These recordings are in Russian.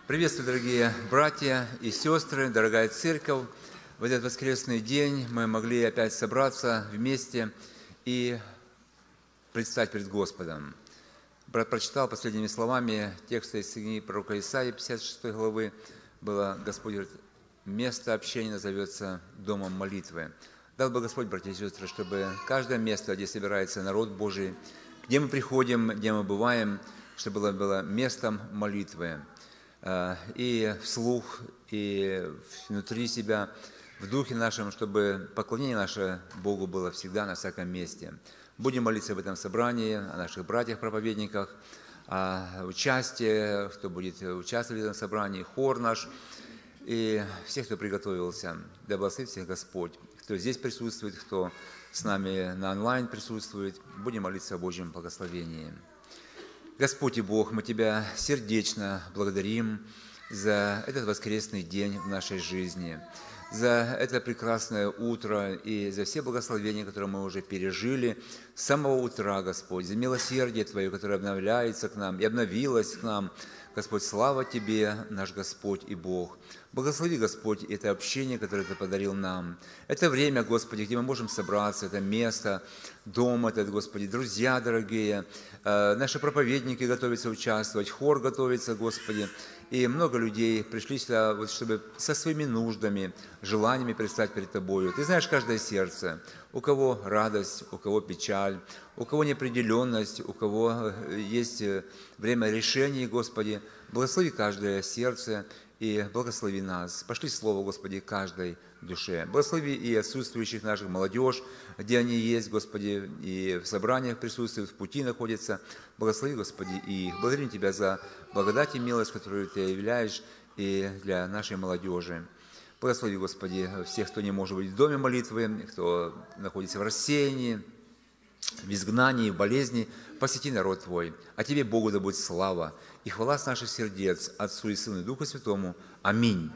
Приветствую, дорогие братья и сестры, дорогая церковь. В этот воскресный день мы могли опять собраться вместе и предстать перед Господом. Брат прочитал последними словами текста из книги пророка Исаии, 56 главы. Было, Господь говорит, место общения назовется домом молитвы. Дал бы Господь, братья и сестры, чтобы каждое место, где собирается народ Божий, где мы приходим, где мы бываем, чтобы было местом молитвы. И вслух, и внутри себя, в духе нашем, чтобы поклонение наше Богу было всегда на всяком месте. Будем молиться в этом собрании, о наших братьях-проповедниках, о участии, кто будет участвовать в этом собрании, хор наш, и всех, кто приготовился. Да благословит всех Господь, кто здесь присутствует, кто с нами на онлайн присутствует. Будем молиться о Божьем благословении. Господь и Бог, мы Тебя сердечно благодарим за этот воскресный день в нашей жизни, за это прекрасное утро и за все благословения, которые мы уже пережили с самого утра, Господь, за милосердие Твое, которое обновляется к нам и обновилось к нам. Господь, слава Тебе, наш Господь и Бог. Благослови, Господь, это общение, которое Ты подарил нам. Это время, Господи, где мы можем собраться, это место, дом этот, Господи, друзья дорогие, наши проповедники готовятся участвовать, хор готовится, Господи, и много людей пришли сюда, вот, чтобы со своими нуждами, желаниями предстать перед Тобою. Ты знаешь каждое сердце, у кого радость, у кого печаль, у кого неопределенность, у кого есть время решений, Господи. Благослови каждое сердце и благослови нас. Пошли слово, Господи, каждой душе. Благослови и отсутствующих наших молодежь, где они есть, Господи, и в собраниях присутствуют, в пути находятся. Благослови, Господи, и их. Благодарим Тебя за благодать и милость, которую Ты являешь и для нашей молодежи. Благослови, Господи, всех, кто не может быть в доме молитвы, кто находится в рассеянии, в изгнании, в болезни. Посети народ Твой. А Тебе, Богу, да будет слава и хвала с наших сердец, Отцу и Сыну и Духу Святому. Аминь.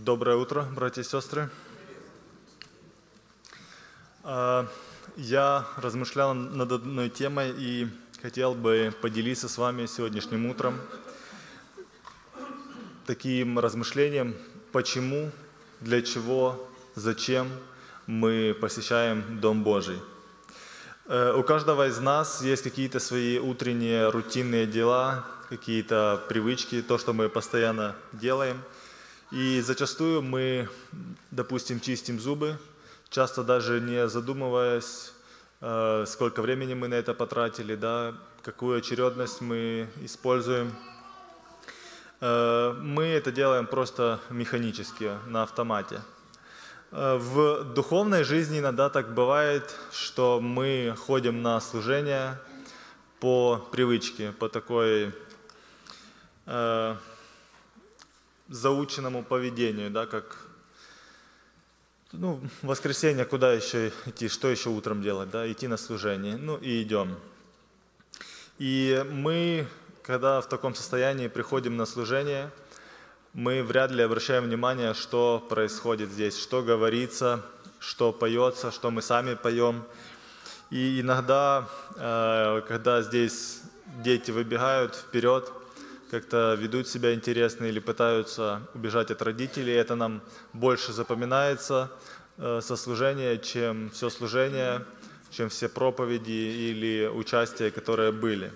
Доброе утро, братья и сестры. Я размышлял над одной темой и хотел бы поделиться с вами сегодняшним утром таким размышлением, почему, для чего, зачем мы посещаем Дом Божий. У каждого из нас есть какие-то свои утренние рутинные дела, какие-то привычки, то, что мы постоянно делаем. И зачастую мы, допустим, чистим зубы, часто даже не задумываясь, сколько времени мы на это потратили, да, какую очередность мы используем. Мы это делаем просто механически, на автомате. В духовной жизни иногда так бывает, что мы ходим на служение по привычке, по такой заученному поведению, да, как в воскресенье куда еще идти, что еще утром делать, да, идти на служение, и идем. И мы, когда в таком состоянии приходим на служение, мы вряд ли обращаем внимание, что происходит здесь, что говорится, что поется, что мы сами поем. И иногда, когда здесь дети выбегают вперед, как-то ведут себя интересно или пытаются убежать от родителей, это нам больше запоминается со служения, чем все служение, чем все проповеди или участия, которые были.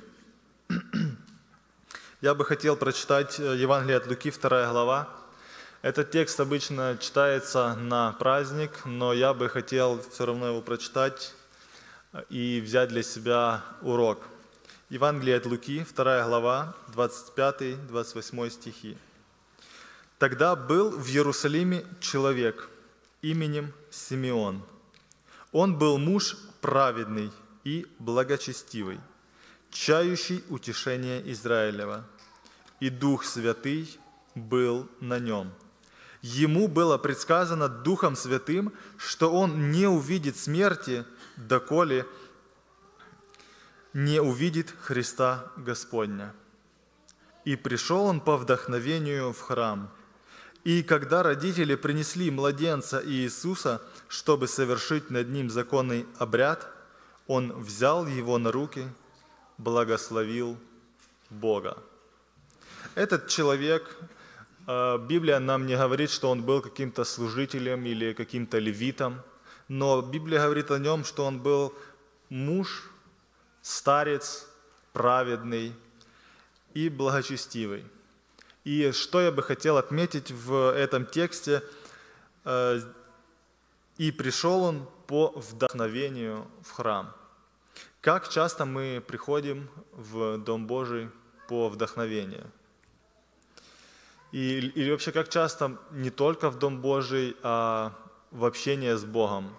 Я бы хотел прочитать Евангелие от Луки, 2 глава. Этот текст обычно читается на праздник, но я бы хотел все равно его прочитать и взять для себя урок. Евангелие от Луки, 2 глава, 25-28 стихи. «Тогда был в Иерусалиме человек именем Симеон. Он был муж праведный и благочестивый, чающий утешение Израилева, и Дух Святый был на нем. Ему было предсказано Духом Святым, что он не увидит смерти, доколе не увидит Христа Господня. И пришел он по вдохновению в храм. И когда родители принесли младенца Иисуса, чтобы совершить над ним законный обряд, он взял его на руки, благословил Бога». Этот человек, Библия нам не говорит, что он был каким-то служителем или каким-то левитом, но Библия говорит о нем, что он был муж, старец, праведный и благочестивый. И что я бы хотел отметить в этом тексте, «И пришел он по вдохновению в храм». Как часто мы приходим в Дом Божий по вдохновению? Или вообще, как часто не только в Дом Божий, а в общение с Богом?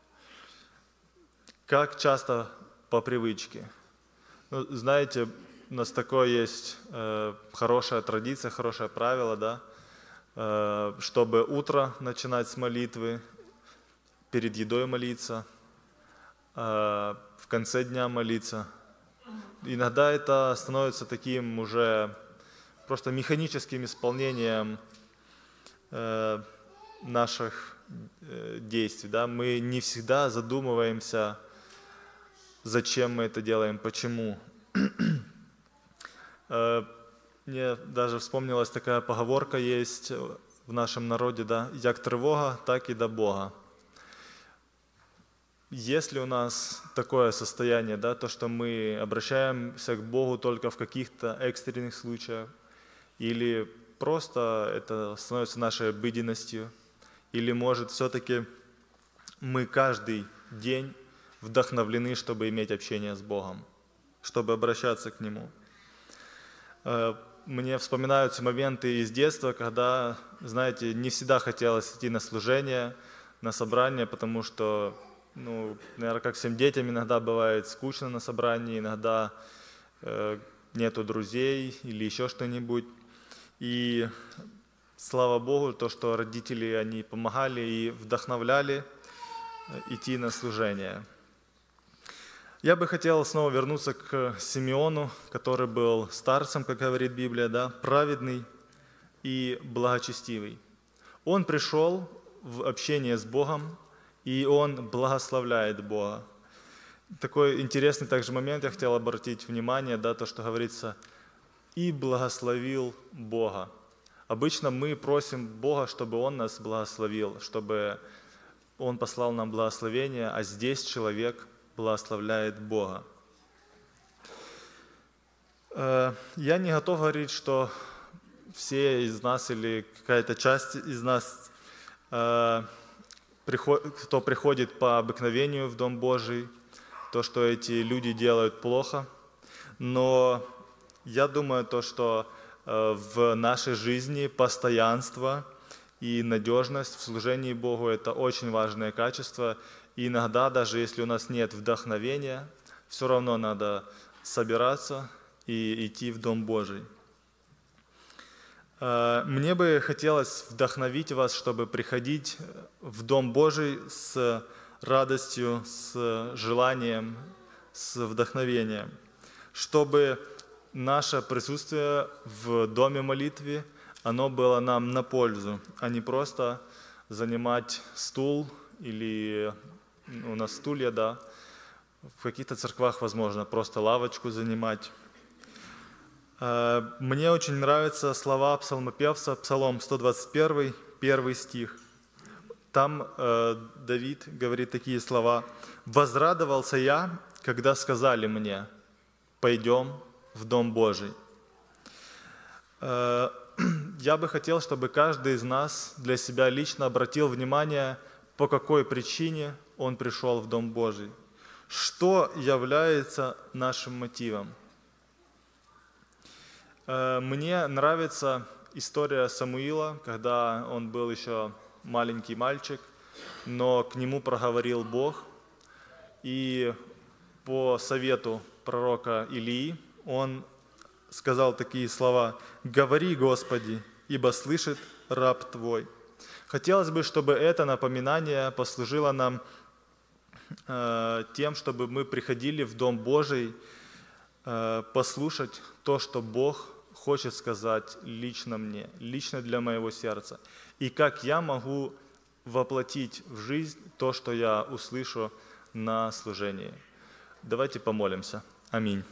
Как часто по привычке? Знаете, у нас такое есть хорошая традиция, хорошее правило, да? Чтобы утро начинать с молитвы, перед едой молиться, в конце дня молиться. Иногда это становится таким уже просто механическим исполнением наших действий. Да? Мы не всегда задумываемся, зачем мы это делаем, почему. Мне даже вспомнилась такая поговорка есть в нашем народе, да, «Як тревога, так и до Бога». Если у нас такое состояние, да, то, что мы обращаемся к Богу только в каких-то экстренных случаях, или просто это становится нашей обыденностью, или, может, все-таки мы каждый день вдохновлены, чтобы иметь общение с Богом, чтобы обращаться к Нему. Мне вспоминаются моменты из детства, когда, знаете, не всегда хотелось идти на служение, на собрание, потому что, наверное, как всем детям, иногда бывает скучно на собрании, иногда нету друзей или еще что-нибудь. И слава Богу, то, что родители, они помогали и вдохновляли идти на служение. Я бы хотел снова вернуться к Симеону, который был старцем, как говорит Библия, да, праведный и благочестивый. Он пришел в общение с Богом, и он благословляет Бога. Такой интересный также момент я хотел обратить внимание, да, то, что говорится, и благословил Бога. Обычно мы просим Бога, чтобы Он нас благословил, чтобы Он послал нам благословение, а здесь человек благословляет Бога. Я не готов говорить, что все из нас или какая-то часть из нас, кто приходит по обыкновению в Дом Божий, то, что эти люди делают плохо, но я думаю, то, что в нашей жизни постоянство и надежность в служении Богу – это очень важное качество. И иногда, даже если у нас нет вдохновения, все равно надо собираться и идти в Дом Божий. Мне бы хотелось вдохновить вас, чтобы приходить в Дом Божий с радостью, с желанием, с вдохновением, чтобы наше присутствие в доме молитвы, оно было нам на пользу, а не просто занимать стул или у нас стулья, да, в каких-то церквах, возможно, просто лавочку занимать. Мне очень нравятся слова псалмопевца, Псалом 121, 1 стих. Там Давид говорит такие слова: «Возрадовался я, когда сказали мне, пойдем в Дом Божий». Я бы хотел, чтобы каждый из нас для себя лично обратил внимание, по какой причине он пришел в Дом Божий. Что является нашим мотивом? Мне нравится история Самуила, когда он был еще маленький мальчик, но к нему проговорил Бог, и по совету пророка Илии он сказал такие слова: «Говори, Господи, ибо слышит раб Твой». Хотелось бы, чтобы это напоминание послужило нам тем, чтобы мы приходили в Дом Божий послушать то, что Бог хочет сказать лично мне, лично для моего сердца, и как я могу воплотить в жизнь то, что я услышу на служении. Давайте помолимся. Аминь.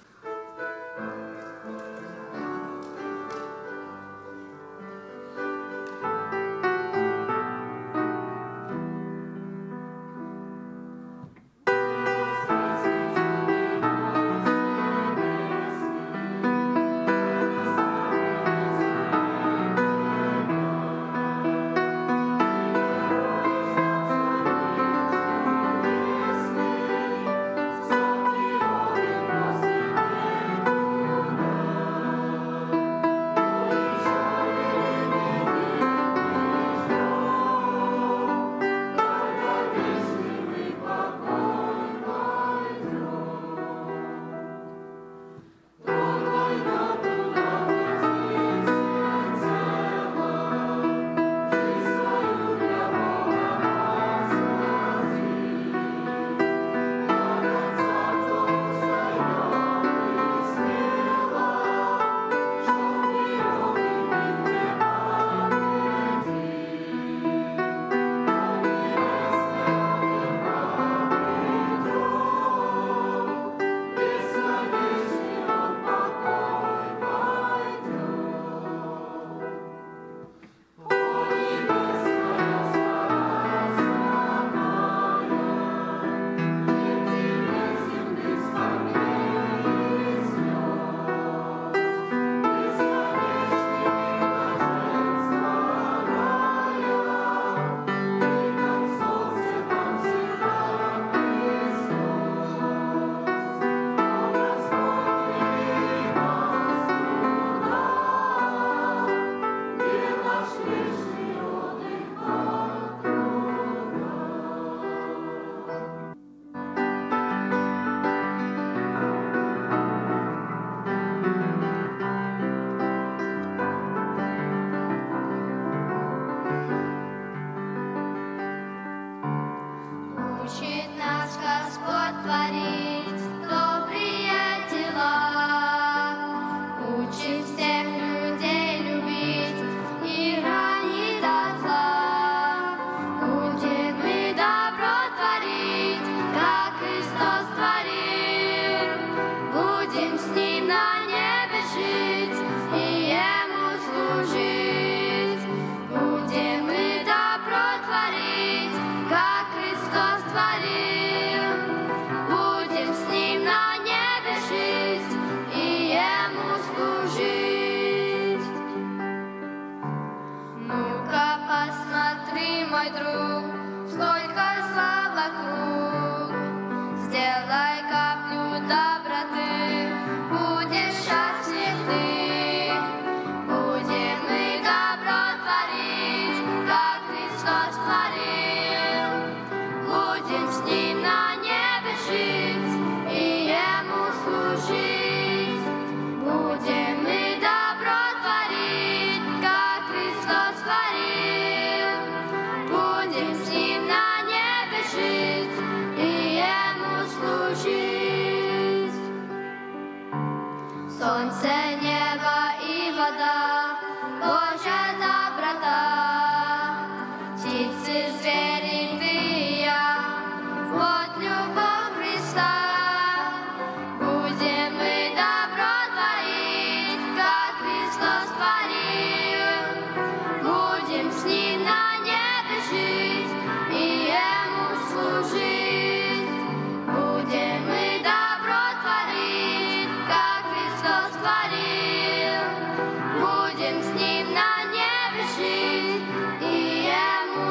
мой друг, сколько зла вокруг. Сделай каплю доброты, будешь счастлив ты. Будем мы добро творить, как Христос творил. Будем с Ним на небе жить и Ему служить. Будем мы добро творить, как Христос творил. Будем с Ним на небе жить и Ему служить. Солнце, небо и вода, Божья доброта. Птицы, звери, ты и я, вот любовь Христа. Будем мы добро творить, как Христос творил. Будем с Ним на небе жить и Ему служить. Будем мы добро творить, как Христос творил. Будем с Ним на небе жить и Ему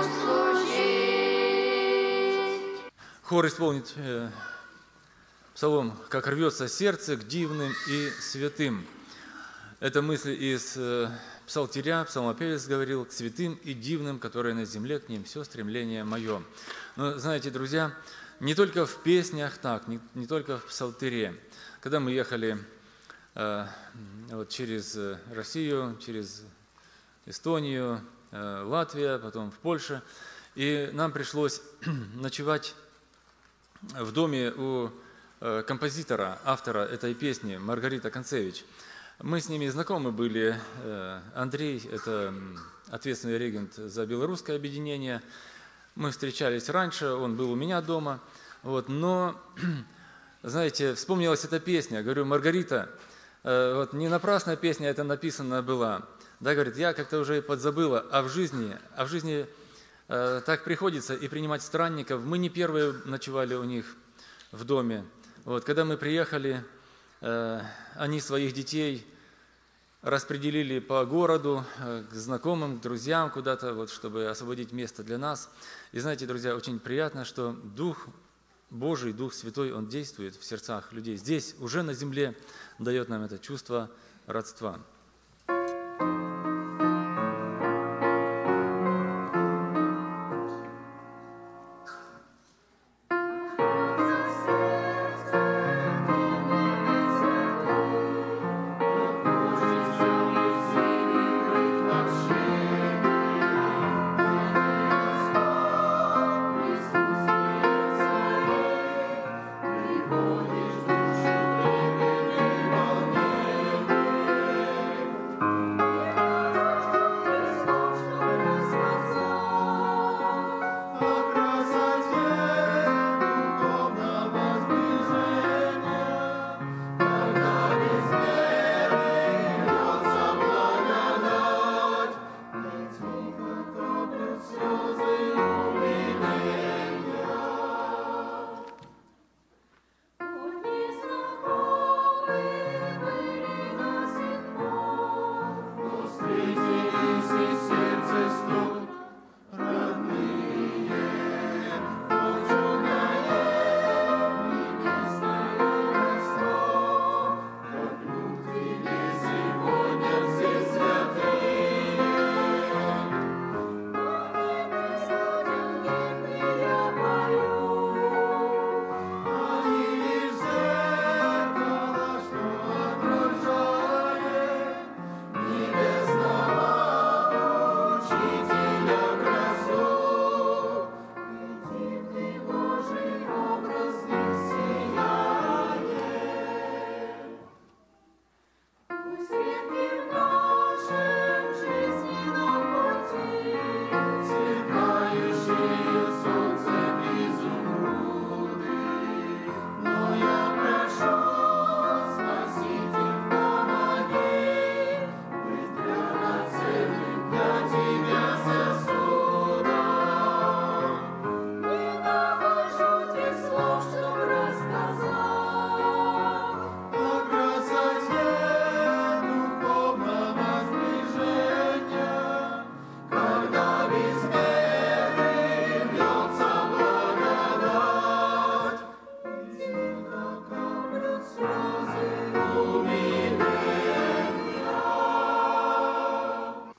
служить. Хор исполнит псалом «Как рвется сердце к дивным и святым». Это мысль из псалтиря, псалмопевец говорил: «К святым и дивным, которые на земле, к ним все стремление мое». Но знаете, друзья, не только в песнях так, не только в псалтире. Когда мы ехали вот через Россию, через Эстонию, Латвию, потом в Польшу, и нам пришлось ночевать в доме у композитора, автора этой песни Маргарита Концевич. Мы с ними знакомы были. Андрей – это ответственный регент за белорусское объединение. Мы встречались раньше, он был у меня дома. Вот, но, знаете, вспомнилась эта песня. Говорю: Маргарита, вот не напрасная песня это написана была. Да, говорит, я как-то уже подзабыла, а в жизни так приходится и принимать странников. Мы не первые ночевали у них в доме. Вот, когда мы приехали, они своих детей распределили по городу, к знакомым, к друзьям куда-то, вот, чтобы освободить место для нас. И знаете, друзья, очень приятно, что Дух Божий, Дух Святой, Он действует в сердцах людей. Здесь, уже на земле, дает нам это чувство родства.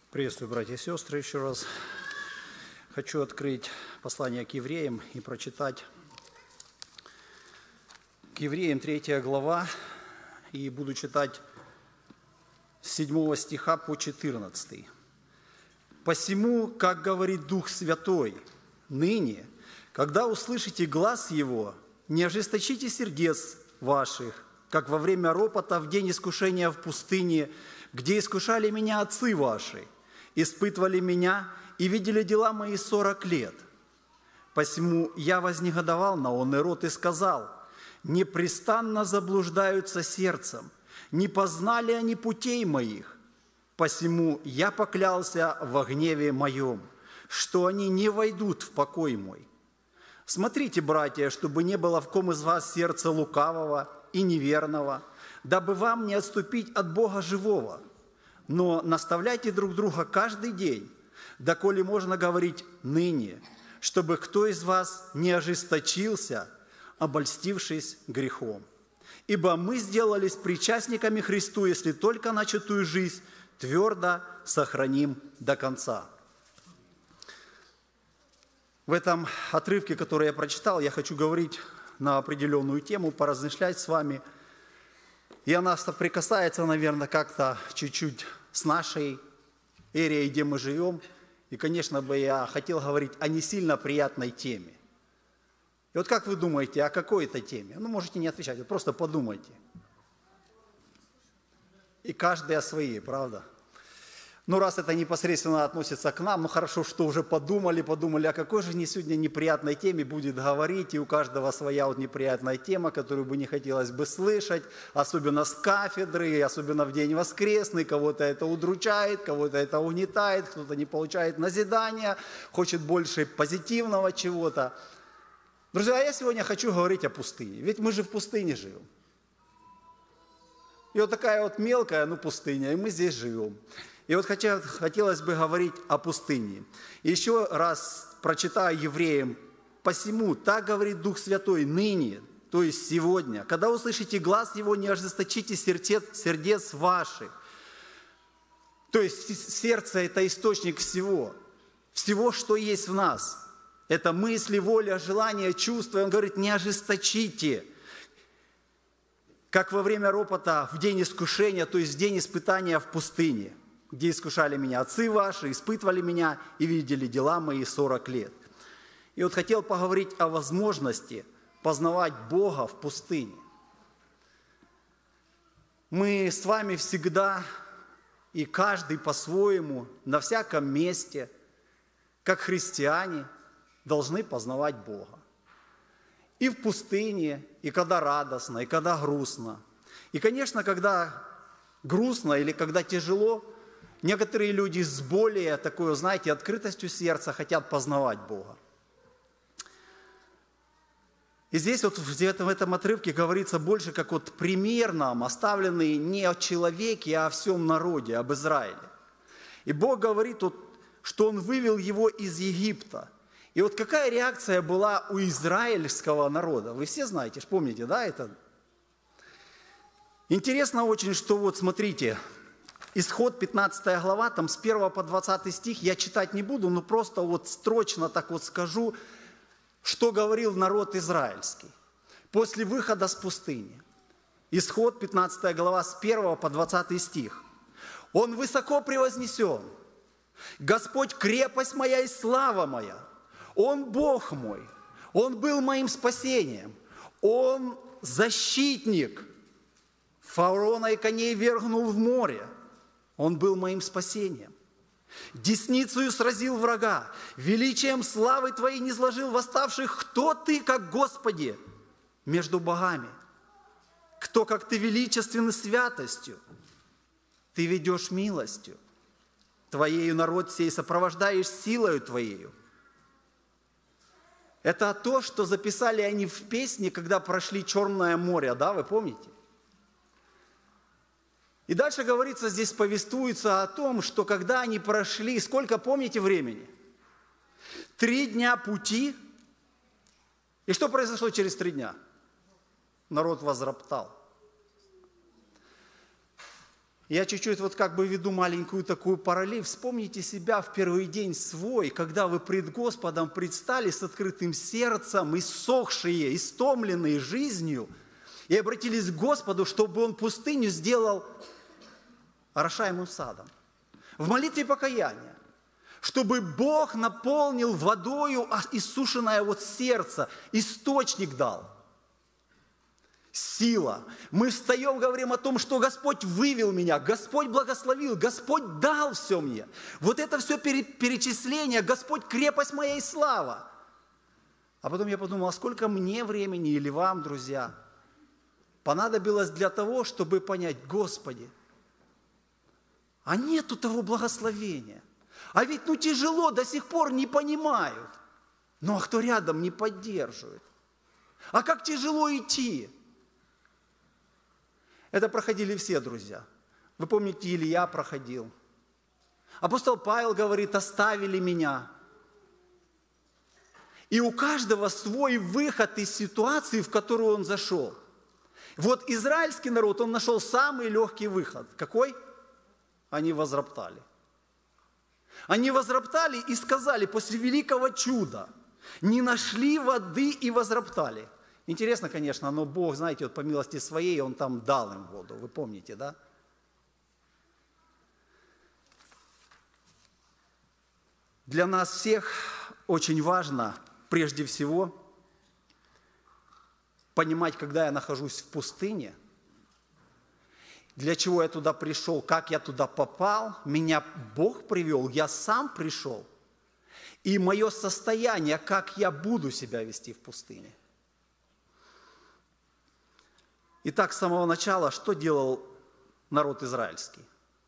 Приветствую, братья и сестры, еще раз. Хочу открыть послание к евреям и прочитать к евреям 3 глава, и буду читать с 7 стиха по 14. «Посему, как говорит Дух Святой, ныне, когда услышите глас Его, не ожесточите сердец ваших, как во время ропота в день искушения в пустыне, где искушали меня отцы ваши, испытывали меня и видели дела мои 40 лет. Посему я вознегодовал на онный род и сказал: непрестанно заблуждаются сердцем, не познали они путей моих. Посему я поклялся во гневе моем, что они не войдут в покой мой. Смотрите, братья, чтобы не было в ком из вас сердца лукавого и неверного, дабы вам не отступить от Бога живого. Но наставляйте друг друга каждый день, доколе можно говорить ныне, чтобы кто из вас не ожесточился, обольстившись грехом. Ибо мы сделались причастниками Христу, если только начатую жизнь твердо сохраним до конца». В этом отрывке, который я прочитал, я хочу говорить на определенную тему, поразмышлять с вами. И она соприкасается, наверное, как-то чуть-чуть с нашей эрией, где мы живем. И, конечно, бы я хотел говорить о не сильно приятной теме. И вот как вы думаете, о какой это теме? Ну, можете не отвечать, вот просто подумайте. И каждый о своей, правда? Ну, раз это непосредственно относится к нам, ну, хорошо, что уже подумали, о какой же сегодня неприятной теме будет говорить, и у каждого своя вот неприятная тема, которую бы не хотелось бы слышать, особенно с кафедры, особенно в день воскресный, кого-то это удручает, кого-то это угнетает, кто-то не получает назидания, хочет больше позитивного чего-то. Друзья, я сегодня хочу говорить о пустыне, ведь мы же в пустыне живем. И вот такая вот мелкая, пустыня, и мы здесь живем. И вот хотелось бы говорить о пустыне. Еще раз прочитаю евреям: «Посему, так говорит Дух Святой, ныне, то есть сегодня, когда услышите глас Его, не ожесточите сердец ваших». То есть сердце – это источник всего, что есть в нас. Это мысли, воля, желания, чувства. И он говорит: не ожесточите. Как во время ропота в день искушения, то есть в день испытания в пустыне, где искушали меня отцы ваши, испытывали меня и видели дела мои 40 лет. И вот хотел поговорить о возможности познавать Бога в пустыне. Мы с вами всегда, и каждый по-своему, на всяком месте, как христиане, должны познавать Бога. И в пустыне, и когда радостно, и когда грустно. И, конечно, когда грустно или когда тяжело, некоторые люди с более такой, знаете, открытостью сердца хотят познавать Бога. И здесь вот в этом отрывке говорится больше как вот пример нам, оставленный не о человеке, а о всем народе, об Израиле. И Бог говорит, что Он вывел его из Египта. И вот какая реакция была у израильского народа? Вы все знаете, помните, да, это? Интересно очень, что вот смотрите, Исход 15 глава, там с 1 по 20 стих, я читать не буду, но просто вот строчно так вот скажу, что говорил народ израильский после выхода с пустыни. Исход 15 глава с 1 по 20 стих. «Он высоко превознесен, Господь крепость моя и слава моя, Он Бог мой, Он был моим спасением, Он защитник, фараона и коней вергнул в море, Он был моим спасением. Десницею сразил врага, величием славы Твоей низложил восставших. Кто Ты, как Господи, между богами? Кто, как Ты, величественный святостью? Ты ведешь милостью. Твоею народ сей сопровождаешь силою Твоею». Это то, что записали они в песне, когда прошли Черное море, да, вы помните? И дальше говорится, здесь повествуется о том, что когда они прошли, сколько помните времени? 3 дня пути. И что произошло через 3 дня? Народ возроптал. Я чуть-чуть вот как бы веду маленькую такую параллель. Вспомните себя в первый день свой, когда вы пред Господом предстали с открытым сердцем, иссохшие, истомленные жизнью, и обратились к Господу, чтобы Он пустыню сделал орошаемым садом. В молитве покаяния. Чтобы Бог наполнил водою иссушенное вот сердце, источник дал. Сила. Мы встаем, говорим о том, что Господь вывел меня, Господь благословил, Господь дал все мне. Вот это все перечисление, Господь крепость моя и слава. А потом я подумал, а сколько мне времени или вам, друзья, понадобилось для того, чтобы понять, Господи, а нету того благословения. А ведь тяжело, до сих пор не понимают. Ну а кто рядом не поддерживает? А как тяжело идти? Это проходили все, друзья. Вы помните, Илья проходил. Апостол Павел говорит, оставили меня. И у каждого свой выход из ситуации, в которую он зашел. Вот израильский народ, он нашел самый легкий выход. Какой? Они возроптали. Они возроптали и сказали после великого чуда, не нашли воды и возроптали. Интересно, конечно, но Бог, знаете, вот по милости своей, Он там дал им воду. Вы помните, да? Для нас всех очень важно, прежде всего, понимать, когда я нахожусь в пустыне, для чего я туда пришел, как я туда попал, меня Бог привел, я сам пришел, и мое состояние, как я буду себя вести в пустыне. Итак, с самого начала, что делал народ израильский?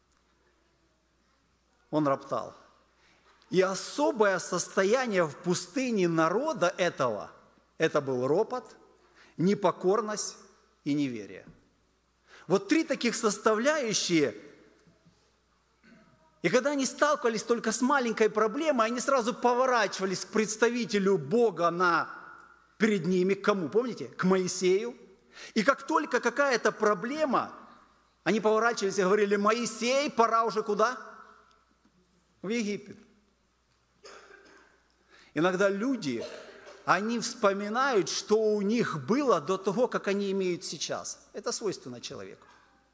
Он роптал. И особое состояние в пустыне народа этого, это был ропот, непокорность и неверие. Вот три таких составляющие. И когда они сталкивались только с маленькой проблемой, они сразу поворачивались к представителю Бога перед ними, к кому, помните? К Моисею. И как только какая-то проблема, они поворачивались и говорили, Моисей, пора уже куда? В Египет. Иногда люди, они вспоминают, что у них было до того, как они имеют сейчас. Это свойственно человеку.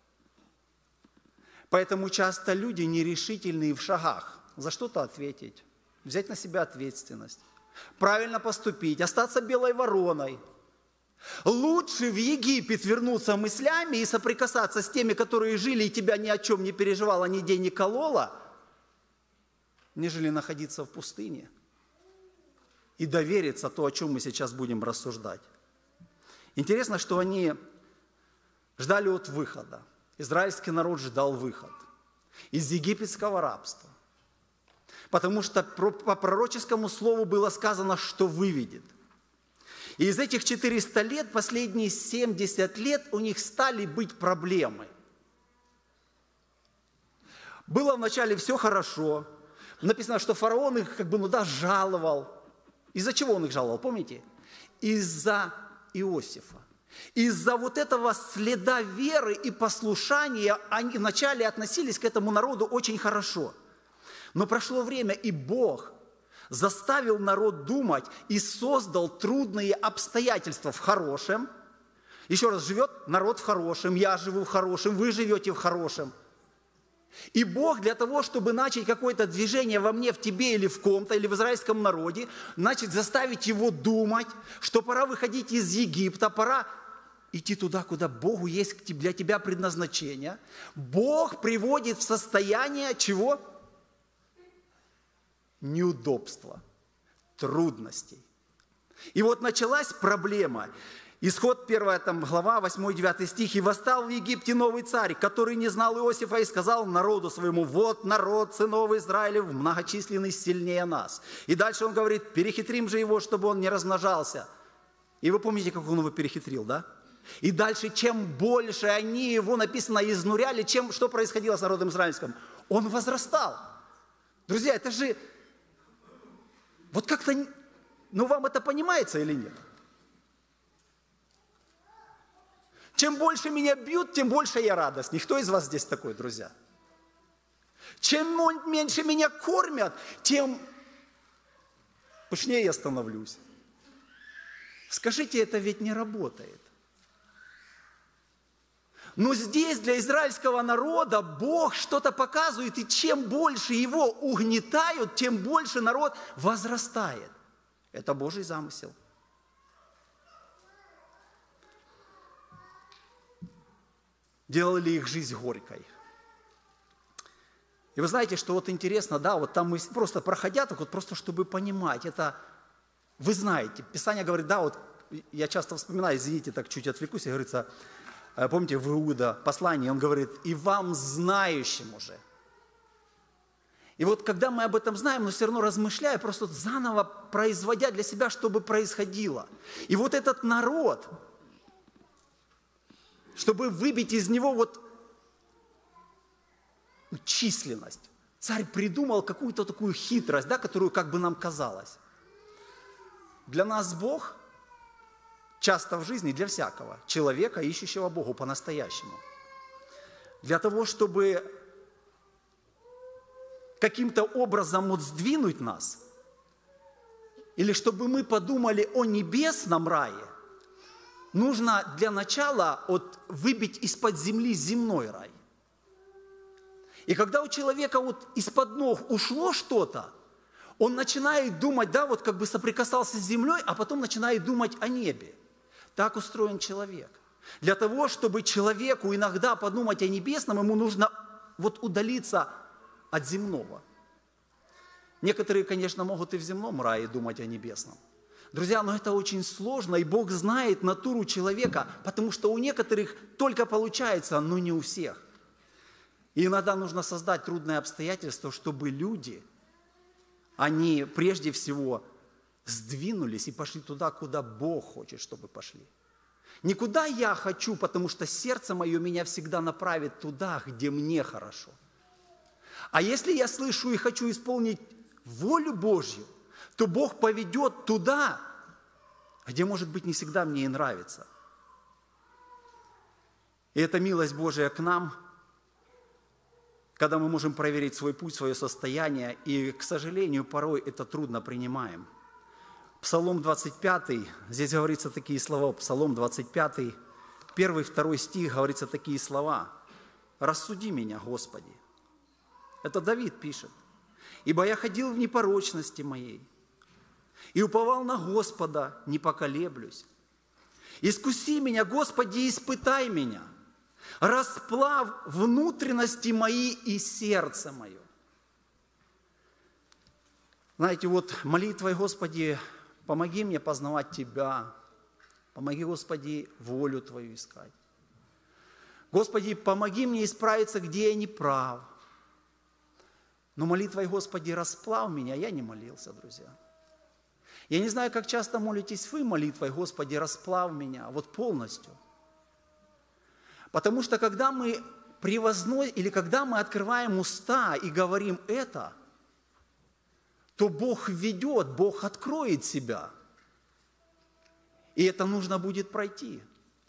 Поэтому часто люди нерешительные в шагах. За что-то ответить, взять на себя ответственность, правильно поступить, остаться белой вороной. Лучше в Египет вернуться мыслями и соприкасаться с теми, которые жили и тебя ни о чем не переживало, ни день не кололо, нежели находиться в пустыне и довериться то, о чем мы сейчас будем рассуждать. Интересно, что они ждали от выхода. Израильский народ ждал выход из египетского рабства. Потому что по пророческому слову было сказано, что выведет. И из этих 400 лет, последние 70 лет у них стали быть проблемы. Было вначале все хорошо. Написано, что фараон их жаловал. Из-за чего он их жаловал, помните? Из-за Иосифа. Из-за вот этого следа веры и послушания они вначале относились к этому народу очень хорошо. Но прошло время, и Бог заставил народ думать и создал трудные обстоятельства в хорошем. Еще раз, живет народ в хорошем, я живу в хорошем, вы живете в хорошем. И Бог для того, чтобы начать какое-то движение во мне, в тебе или в ком-то, или в израильском народе, начать заставить его думать, что пора выходить из Египта, пора идти туда, куда Богу есть для тебя предназначение. Бог приводит в состояние чего? Неудобства, трудностей. И вот началась проблема. Исход 1 глава, 8-9 стих. «И восстал в Египте новый царь, который не знал Иосифа, и сказал народу своему, вот народ сынов Израилев многочисленный сильнее нас». И дальше он говорит, перехитрим же его, чтобы он не размножался. И вы помните, как он его перехитрил, да? И дальше, чем больше они его, написано, изнуряли, что происходило с народом израильским? Он возрастал. Друзья, это же... Вот как-то, вам это понимается или нет? Чем больше меня бьют, тем больше я радостней. Кто из вас здесь такой, друзья? Чем меньше меня кормят, тем пышнее я становлюсь. Скажите, это ведь не работает. Но здесь для израильского народа Бог что-то показывает, и чем больше его угнетают, тем больше народ возрастает. Это Божий замысел. Делали их жизнь горькой. И вы знаете, что вот интересно, да, вот там мы просто проходя, так вот просто чтобы понимать, это вы знаете, Писание говорит, да, вот я часто вспоминаю, извините, так чуть отвлекусь, и говорится, помните, в Иуда послании, он говорит, и вам, знающим уже. И вот когда мы об этом знаем, но все равно размышляя, просто заново производя для себя, чтобы происходило. И вот этот народ, чтобы выбить из него вот численность, царь придумал какую-то такую хитрость, да, которую как бы нам казалось. Для нас Бог часто в жизни, для всякого человека, ищущего Богу по-настоящему. Для того, чтобы каким-то образом вот сдвинуть нас, или чтобы мы подумали о небесном рае, нужно для начала вот выбить из-под земли земной рай. И когда у человека вот из-под ног ушло что-то, он начинает думать, да, вот как бы соприкасался с землей, а потом начинает думать о небе. Так устроен человек. Для того, чтобы человеку иногда подумать о небесном, ему нужно вот удалиться от земного. Некоторые, конечно, могут и в земном рае думать о небесном. Друзья, но это очень сложно, и Бог знает натуру человека, потому что у некоторых только получается, но не у всех. И иногда нужно создать трудные обстоятельства, чтобы люди, они прежде всего сдвинулись и пошли туда, куда Бог хочет, чтобы пошли. Не куда я хочу, потому что сердце мое меня всегда направит туда, где мне хорошо. А если я слышу и хочу исполнить волю Божью, то Бог поведет туда, где, может быть, не всегда мне и нравится. И это милость Божия к нам, когда мы можем проверить свой путь, свое состояние, и, к сожалению, порой это трудно принимаем. Псалом 25, здесь говорится такие слова, Псалом 25, 1-2 стих, говорится такие слова. «Рассуди меня, Господи». Это Давид пишет. «Ибо я ходил в непорочности моей, и уповал на Господа, не поколеблюсь. Искуси меня, Господи, испытай меня, расплав внутренности мои и сердце мое». Знаете, вот молитвой, Господи, помоги мне познавать Тебя, помоги, Господи, волю Твою искать. Господи, помоги мне исправиться, где я не прав. Но молитвой, Господи, расплав меня, я не молился, друзья. Я не знаю, как часто молитесь вы молитвой, Господи, расплав меня, вот полностью. Потому что когда мы или когда мы открываем уста и говорим это, то Бог ведет, Бог откроет себя. И это нужно будет пройти.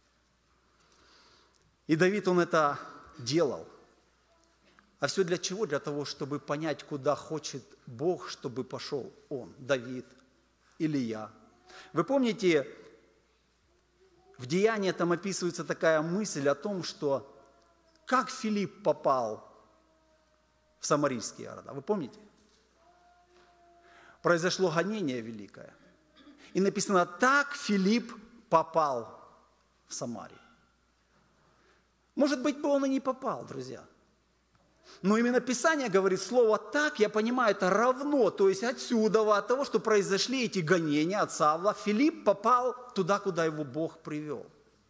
И Давид, он это делал. А все для чего? Для того, чтобы понять, куда хочет Бог, чтобы пошел он, Давид, Илия. Вы помните, в Деянии там описывается такая мысль о том, что как Филипп попал в самарийские города. Вы помните? Произошло гонение великое. И написано, так Филипп попал в Самарию. Может быть, бы он и не попал, друзья. Но именно Писание говорит, слово «так», я понимаю, это равно, то есть отсюда, от того, что произошли эти гонения от Савла, Филипп попал туда, куда его Бог привел.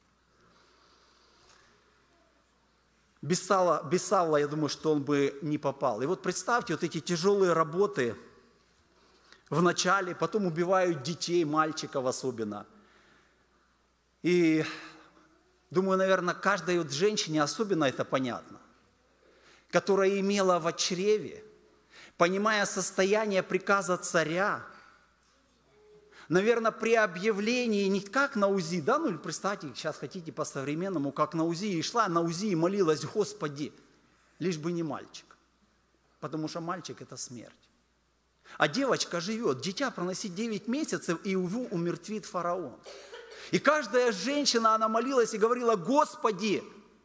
Без Савла, я думаю, что он бы не попал. И вот представьте, вот эти тяжелые работы в начале, потом убивают детей, мальчиков особенно. И думаю, наверное, каждой вот женщине особенно это понятно, которая имела в чреве, понимая состояние приказа царя, Наверное, при объявлении не как на УЗИ, да, ну или представьте, сейчас хотите по-современному, как на УЗИ, и шла на УЗИ и молилась: Господи, лишь бы не мальчик, потому что мальчик – это смерть. А девочка живет, дитя проносит 9 месяцев, и его умертвит фараон. И каждая женщина, она молилась и говорила: Господи,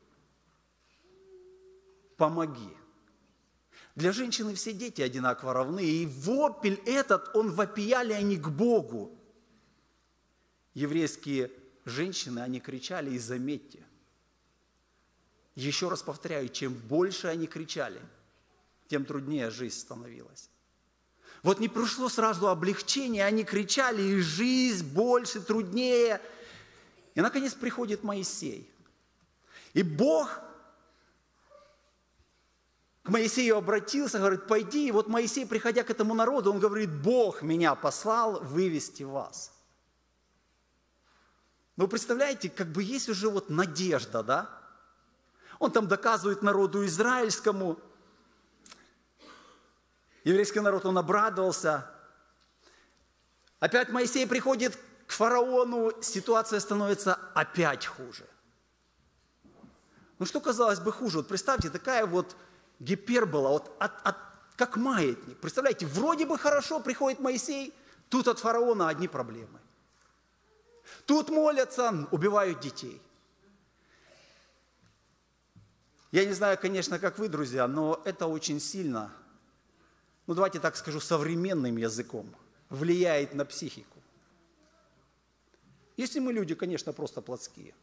помоги. Для женщины все дети одинаково равны, и вопль этот, он вопияли они к Богу. Еврейские женщины, они кричали, и заметьте, еще раз повторяю, чем больше они кричали, тем труднее жизнь становилась. Вот не пришло сразу облегчение, они кричали, и жизнь больше, труднее. И, наконец, приходит Моисей. И Бог к Моисею обратился, говорит: пойди. И вот Моисей, приходя к этому народу, он говорит: Бог меня послал вывести вас. Вы представляете, как бы есть уже вот надежда, да? Он там доказывает народу израильскому. Еврейский народ, он обрадовался. Опять Моисей приходит к фараону, ситуация становится опять хуже. Ну что, казалось бы, хуже? Вот представьте, такая вот гипербола, вот как маятник. Представляете, вроде бы хорошо, приходит Моисей, тут от фараона одни проблемы. Тут молятся, убивают детей. Я не знаю, конечно, как вы, друзья, но это очень сильно, ну давайте так скажу, современным языком, влияет на психику. Если мы люди, конечно, просто плотские.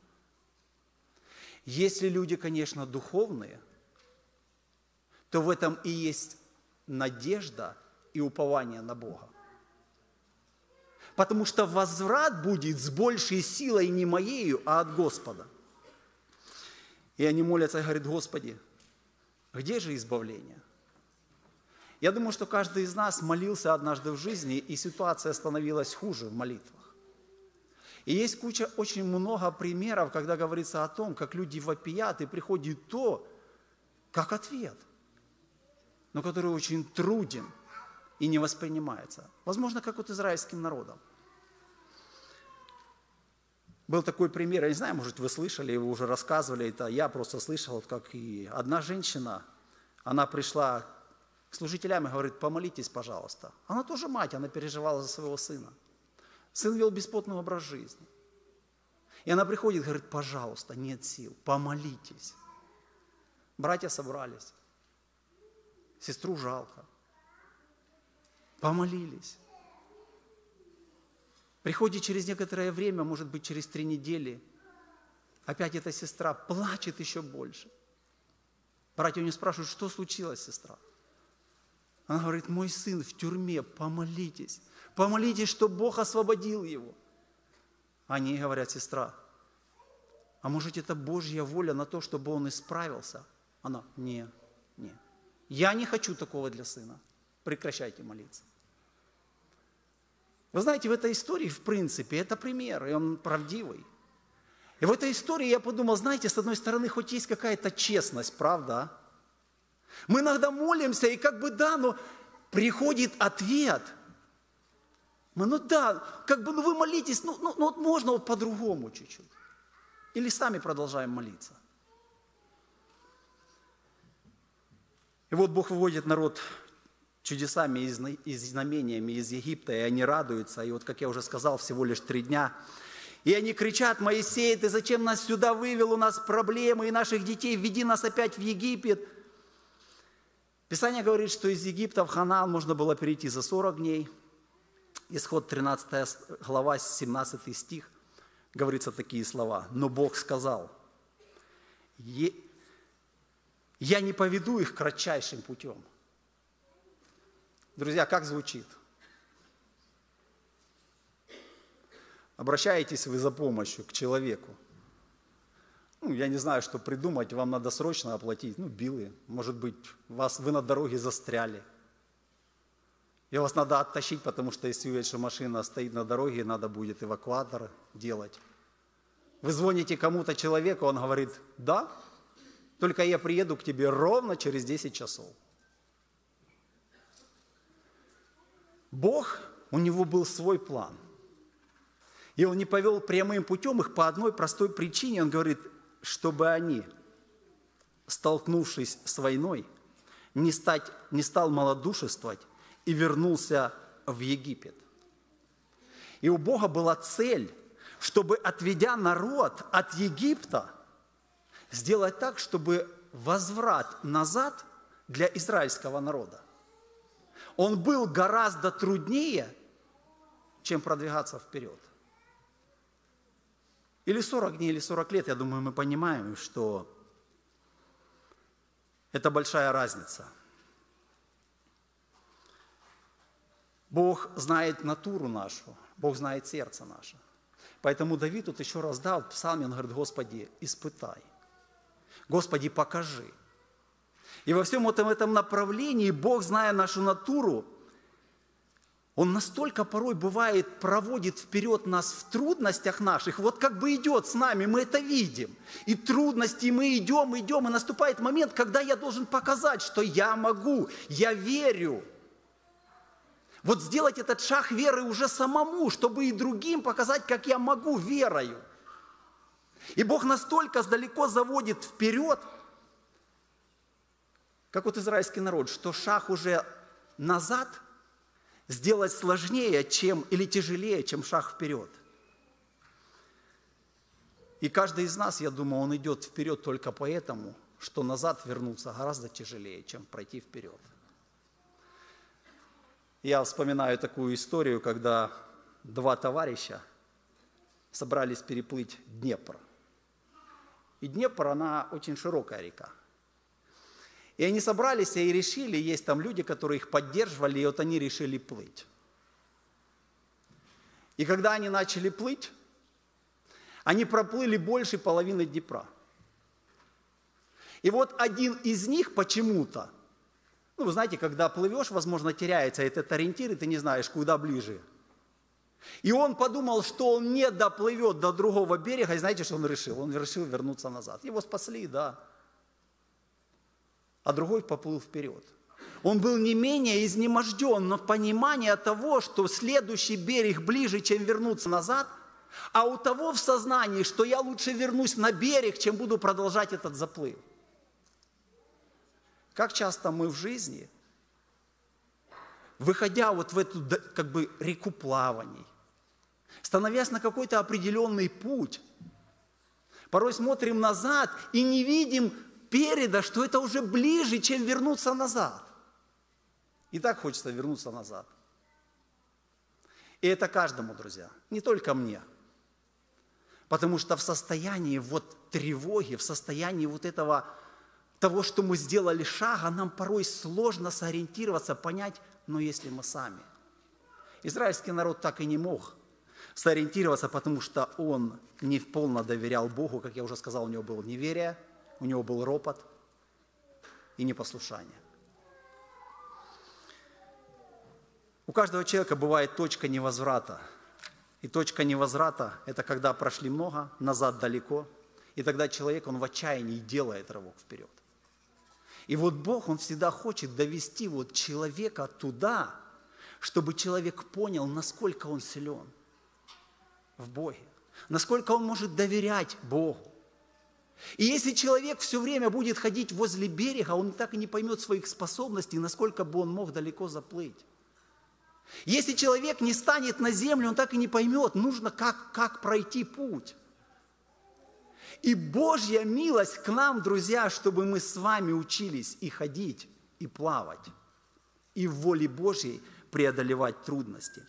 Если люди, конечно, духовные, то в этом и есть надежда и упование на Бога. Потому что возврат будет с большей силой не моею, а от Господа. И они молятся и говорят: Господи, где же избавление? Я думаю, что каждый из нас молился однажды в жизни, и ситуация становилась хуже в молитвах. И есть очень много примеров, когда говорится о том, как люди вопият, и приходит то, как ответ, но который очень труден и не воспринимается. Возможно, как вот израильским народом. Был такой пример, я не знаю, может, вы слышали, вы уже рассказывали это, я просто слышал, как и одна женщина, она пришла к служителям и говорит: помолитесь, пожалуйста. Она тоже мать, она переживала за своего сына. Сын вел бесплотный образ жизни. И она приходит и говорит: пожалуйста, нет сил, помолитесь. Братья собрались, сестру жалко, помолились. Приходит через некоторое время, может быть, через 3 недели, опять эта сестра плачет еще больше. Братья у нее спрашивают: что случилось, сестра? Она говорит: мой сын в тюрьме, помолитесь. Помолитесь, чтобы Бог освободил его. Они говорят: сестра, а может, это Божья воля на то, чтобы он исправился? Она: не. Я не хочу такого для сына. Прекращайте молиться. Вы знаете, в этой истории, в принципе, это пример, и он правдивый. И в этой истории я подумал, знаете, с одной стороны, хоть есть какая-то честность, правда? Мы иногда молимся, и как бы да, но приходит ответ. Мы, вы молитесь, вот можно вот по-другому чуть-чуть. Или сами продолжаем молиться. И вот Бог выводит народ чудесами и знамениями из Египта, и они радуются. И вот, как я уже сказал, всего лишь 3 дня. И они кричат: Моисей, ты зачем нас сюда вывел? У нас проблемы, и наших детей, введи нас опять в Египет. Писание говорит, что из Египта в Ханаан можно было перейти за 40 дней. Исход 13 глава, 17 стих, говорится такие слова. Но Бог сказал: я не поведу их кратчайшим путем. Друзья, как звучит? Обращаетесь вы за помощью к человеку. Я не знаю, что придумать, вам надо срочно оплатить, билы. Может быть, вы на дороге застряли. И вас надо оттащить, потому что если увидеть, что машина стоит на дороге, надо будет эвакуатор делать. Вы звоните кому-то человеку, он говорит: да, только я приеду к тебе ровно через 10 часов. Бог, у него был свой план. И Он не повел прямым путем их по одной простой причине. Он говорит, чтобы они, столкнувшись с войной, не стал малодушествовать и вернулся в Египет. И у Бога была цель, чтобы, отведя народ от Египта, сделать так, чтобы возврат назад для израильского народа, он был гораздо труднее, чем продвигаться вперед. Или 40 дней, или 40 лет, я думаю, мы понимаем, что это большая разница. Бог знает натуру нашу, Бог знает сердце наше. Поэтому Давид тут еще раз дал в псалме, он говорит, Господи, испытай. Господи, покажи. И во всем этом направлении Бог, зная нашу натуру, Он настолько порой бывает, проводит вперед нас в трудностях наших, вот как бы идет с нами, мы это видим. И трудности, мы идем, и наступает момент, когда я должен показать, что я могу, я верю. Вот сделать этот шаг веры уже самому, чтобы и другим показать, как я могу верою. И Бог настолько далеко заводит вперед, как вот израильский народ, что шаг уже назад сделать сложнее, или тяжелее, чем шаг вперед. И каждый из нас, я думаю, он идет вперед только поэтому, что назад вернуться гораздо тяжелее, чем пройти вперед. Я вспоминаю такую историю, когда два товарища собрались переплыть Днепр. И Днепр, она очень широкая река. И они собрались и решили, есть там люди, которые их поддерживали, и вот они решили плыть. И когда они начали плыть, они проплыли больше половины Днепра. И вот один из них почему-то, вы знаете, когда плывешь, возможно, теряется этот ориентир, и ты не знаешь, куда ближе. И он подумал, что он не доплывет до другого берега, и знаете, что он решил? Он решил вернуться назад. Его спасли, да. А другой поплыл вперед. Он был не менее изнеможден, но понимание того, что следующий берег ближе, чем вернуться назад, а у того в сознании, что я лучше вернусь на берег, чем буду продолжать этот заплыв. Как часто мы в жизни, выходя вот в эту как бы реку плаваний, становясь на какой-то определенный путь, порой смотрим назад и не видим переда, что это уже ближе, чем вернуться назад. И так хочется вернуться назад. И это каждому, друзья, не только мне. Потому что в состоянии вот тревоги, в состоянии вот этого, того, что мы сделали шага, нам порой сложно сориентироваться, понять, но если мы сами. Израильский народ так и не мог сориентироваться, потому что он не полно доверял Богу, как я уже сказал, у него было неверие, у него был ропот и непослушание. У каждого человека бывает точка невозврата. И точка невозврата – это когда прошли много, назад далеко. И тогда человек, он в отчаянии делает рывок вперед. И вот Бог, Он всегда хочет довести вот человека туда, чтобы человек понял, насколько он силен в Боге, насколько он может доверять Богу. И если человек все время будет ходить возле берега, он так и не поймет своих способностей, насколько бы он мог далеко заплыть. Если человек не станет на землю, он так и не поймет, нужно как пройти путь. И Божья милость к нам, друзья, чтобы мы с вами учились и ходить, и плавать, и в воле Божьей преодолевать трудности.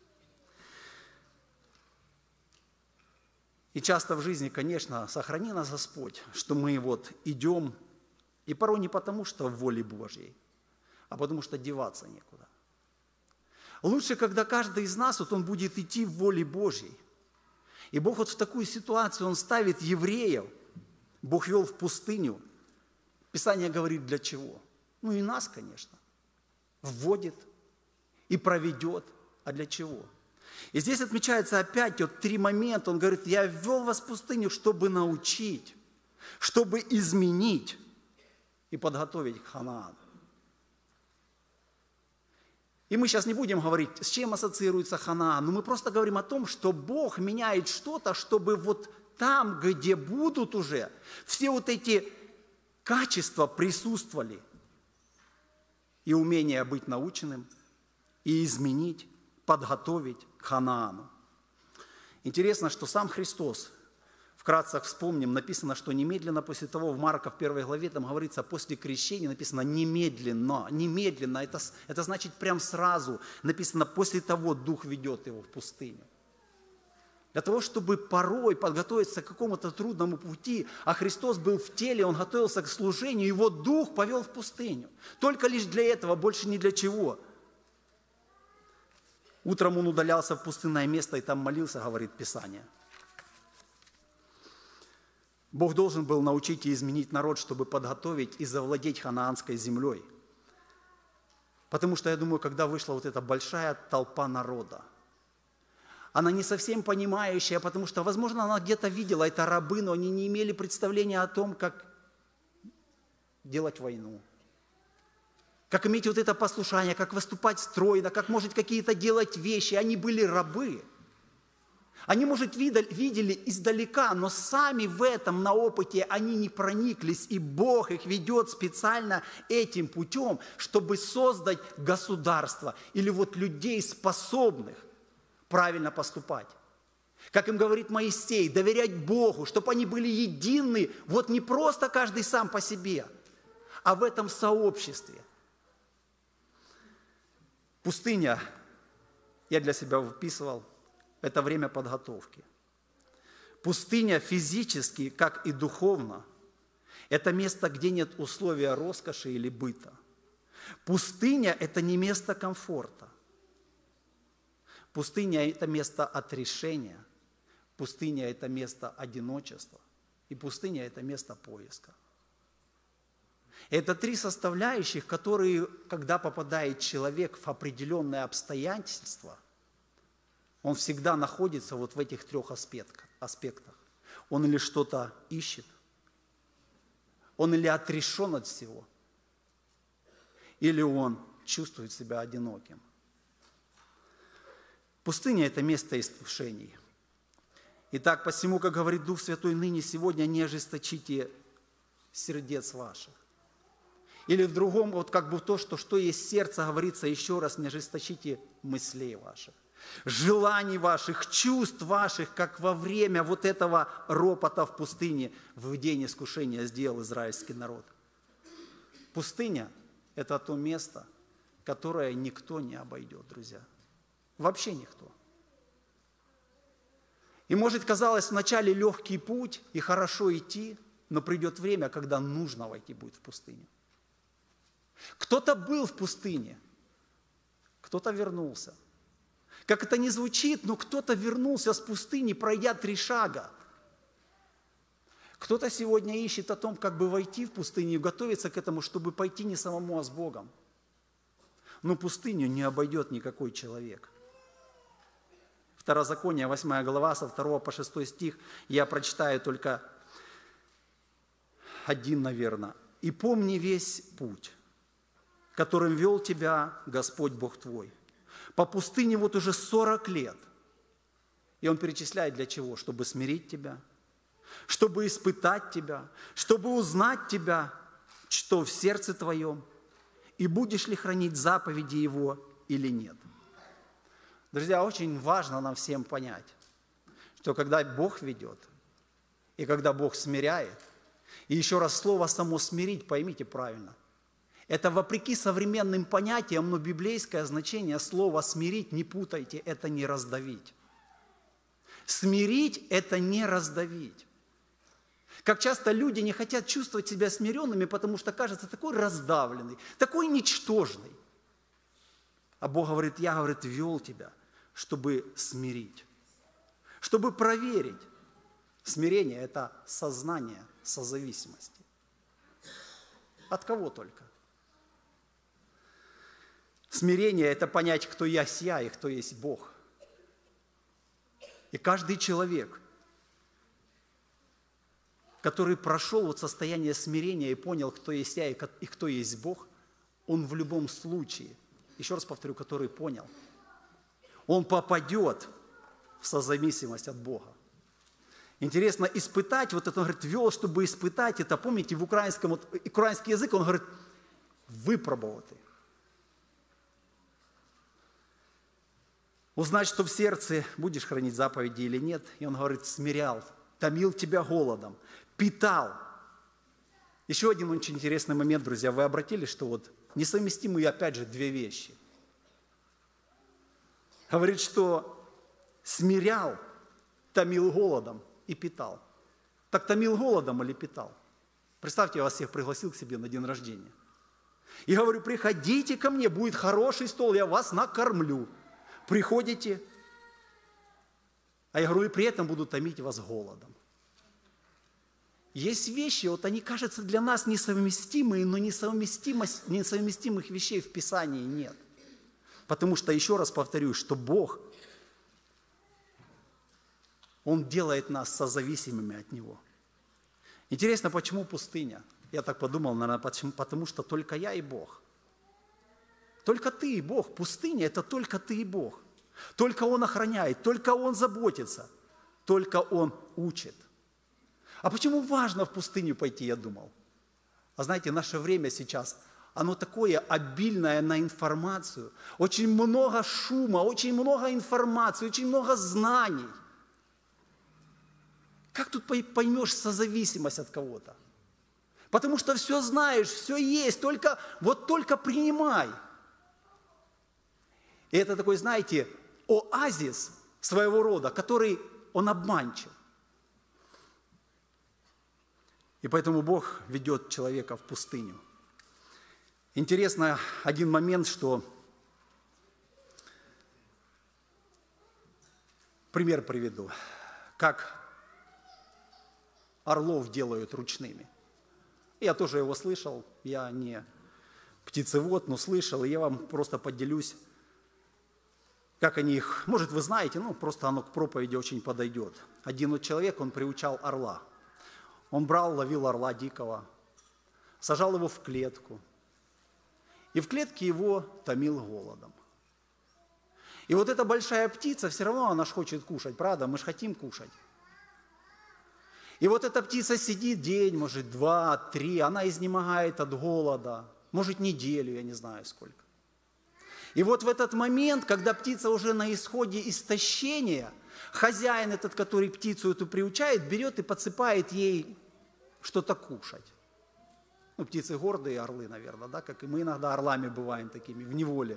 И часто в жизни, конечно, сохрани нас Господь, что мы вот идем, и порой не потому, что в воле Божьей, а потому что деваться некуда. Лучше, когда каждый из нас, вот он будет идти в воле Божьей. И Бог вот в такую ситуацию, Он ставит евреев, Бог вел в пустыню. Писание говорит, для чего? Ну и нас, конечно, вводит и проведет. А для чего? И здесь отмечается опять вот 3 момента. Он говорит, я ввел вас в пустыню, чтобы научить, чтобы изменить и подготовить к Ханаану. И мы сейчас не будем говорить, с чем ассоциируется Ханаан, но мы просто говорим о том, что Бог меняет что-то, чтобы вот там, где будут уже, все вот эти качества присутствовали. И умение быть наученным, и изменить, подготовить к Ханаану. Интересно, что сам Христос, вкратце вспомним, написано, что немедленно после того, в Марка в 1 главе, там говорится, после крещения, написано немедленно, немедленно, это значит прям сразу, написано, после того Дух ведет его в пустыню. Для того, чтобы порой подготовиться к какому-то трудному пути, а Христос был в теле, Он готовился к служению, Его Дух повел в пустыню. Только лишь для этого, больше ни для чего. Утром Он удалялся в пустынное место и там молился, говорит Писание. Бог должен был научить и изменить народ, чтобы подготовить и завладеть ханаанской землей. Потому что, я думаю, когда вышла вот эта большая толпа народа, она не совсем понимающая, потому что, возможно, она где-то видела, это рабы, но они не имели представления о том, как делать войну, как иметь вот это послушание, как выступать стройно, как, может, какие-то делать вещи. Они были рабы. Они, может, видели издалека, но сами в этом, на опыте, они не прониклись, и Бог их ведет специально этим путем, чтобы создать государство или вот людей, способных правильно поступать. Как им говорит Моисей, доверять Богу, чтобы они были едины, вот не просто каждый сам по себе, а в этом сообществе. Пустыня, я для себя выписывал, это время подготовки. Пустыня физически, как и духовно, это место, где нет условия роскоши или быта. Пустыня – это не место комфорта. Пустыня – это место отрешения, пустыня – это место одиночества, и пустыня – это место поиска. Это три составляющих, которые, когда попадает человек в определенные обстоятельства, он всегда находится вот в этих трех аспектах. Он или что-то ищет, он или отрешен от всего, или он чувствует себя одиноким. Пустыня – это место искушений. Итак, посему, как говорит Дух Святой, ныне, сегодня не ожесточите сердец ваших. Или в другом, вот как бы то, что есть сердце, говорится еще раз, не ожесточите мыслей ваших, желаний ваших, чувств ваших, как во время вот этого ропота в пустыне в день искушения сделал израильский народ. Пустыня – это то место, которое никто не обойдет, друзья. Вообще никто. И может казалось вначале легкий путь и хорошо идти, но придет время, когда нужно войти будет в пустыню. Кто-то был в пустыне, кто-то вернулся. Как это ни звучит, но кто-то вернулся с пустыни, пройдя 3 шага. Кто-то сегодня ищет о том, как бы войти в пустыню и готовится к этому, чтобы пойти не самому, а с Богом. Но пустыню не обойдет никакой человек. Второзаконие, 8 глава, со 2 по 6 стих, я прочитаю только один, наверное. «И помни весь путь, которым вел тебя Господь Бог твой, по пустыне вот уже 40 лет». И он перечисляет для чего? Чтобы смирить тебя, чтобы испытать тебя, чтобы узнать тебя, что в сердце твоем, и будешь ли хранить заповеди Его или нет. Друзья, очень важно нам всем понять, что когда Бог ведет, и когда Бог смиряет, и еще раз слово само «смирить», поймите правильно, это вопреки современным понятиям, но библейское значение слова «смирить», не путайте, это не раздавить. Смирить – это не раздавить. Как часто люди не хотят чувствовать себя смиренными, потому что кажется такой раздавленный, такой ничтожный. А Бог говорит, я, говорит, вел тебя, чтобы смирить, чтобы проверить. Смирение – это сознание созависимости. От кого только? Смирение – это понять, кто есть я и кто есть Бог. И каждый человек, который прошел вот состояние смирения и понял, кто есть я и кто есть Бог, он в любом случае еще раз повторю, который понял, он попадет в созависимость от Бога. Интересно, испытать, вот это, он говорит, вел, чтобы испытать, это, помните, в украинском, вот, украинский язык, он говорит, выпробовать. Узнать, что в сердце, будешь хранить заповеди или нет. И он говорит, смирял, томил тебя голодом, питал. Еще один очень интересный момент, друзья, вы обратили, что вот несовместимые, опять же, две вещи. Говорит, что смирял, томил голодом и питал. Так томил голодом или питал? Представьте, я вас всех пригласил к себе на день рождения. И говорю, приходите ко мне, будет хороший стол, я вас накормлю. Приходите, а я говорю, и при этом буду томить вас голодом. Есть вещи, вот они кажутся для нас несовместимые, но несовместимых вещей в Писании нет. Потому что, еще раз повторюсь, что Бог, Он делает нас созависимыми от Него. Интересно, почему пустыня? Я так подумал, наверное, потому что только я и Бог. Только ты и Бог. Пустыня – это только ты и Бог. Только Он охраняет, только Он заботится, только Он учит. А почему важно в пустыню пойти, я думал? А знаете, наше время сейчас, оно такое обильное на информацию. Очень много шума, очень много информации, очень много знаний. Как тут поймешь созависимость от кого-то? Потому что все знаешь, все есть, только принимай. И это такой, знаете, оазис своего рода, который, он обманчив. И поэтому Бог ведет человека в пустыню. Интересно один момент, что пример приведу, как орлов делают ручными. Я тоже его слышал, я не птицевод, но слышал, и я вам просто поделюсь, как они их, может, вы знаете, просто оно к проповеди очень подойдет. Один вот человек, он приучал орла. Он ловил орла дикого, сажал его в клетку, и в клетке его томил голодом. И вот эта большая птица, все равно она ж хочет кушать, правда? Мы ж хотим кушать. И вот эта птица сидит день, может, 2-3, она изнемогает от голода, может, неделю, я не знаю сколько. И вот в этот момент, когда птица уже на исходе истощения, хозяин этот, который птицу эту приучает, берет и подсыпает ей что-то кушать. Птицы гордые, орлы, наверное, да, как и мы иногда орлами бываем такими, в неволе.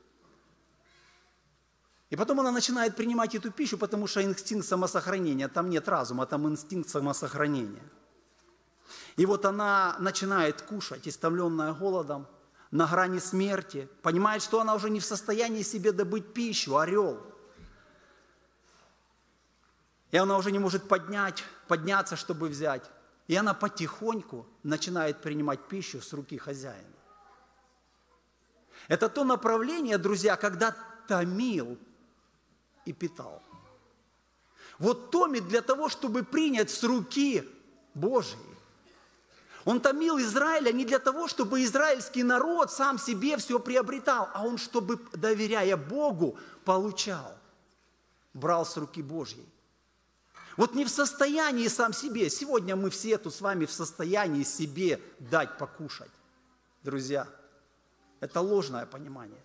И потом она начинает принимать эту пищу, потому что инстинкт самосохранения, там нет разума, там инстинкт самосохранения. И вот она начинает кушать, истомленная голодом, на грани смерти, понимает, что она уже не в состоянии себе добыть пищу, орел. И она уже не может подняться, чтобы взять. И она потихоньку начинает принимать пищу с руки хозяина. Это то направление, друзья, когда томил и питал. Вот томит для того, чтобы принять с руки Божьей. Он томил Израиля не для того, чтобы израильский народ сам себе все приобретал, а он, чтобы, доверяя Богу, получал. Брал с руки Божьей. Вот не в состоянии сам себе. Сегодня мы все тут с вами в состоянии себе дать покушать. Друзья, это ложное понимание.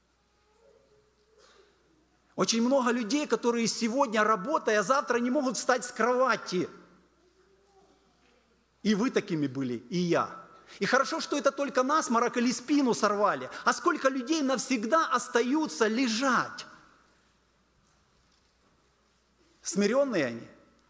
Очень много людей, которые сегодня, работая, завтра не могут встать с кровати. И вы такими были, и я. И хорошо, что это только насморк или спину сорвали. А сколько людей навсегда остаются лежать? Смиренные они.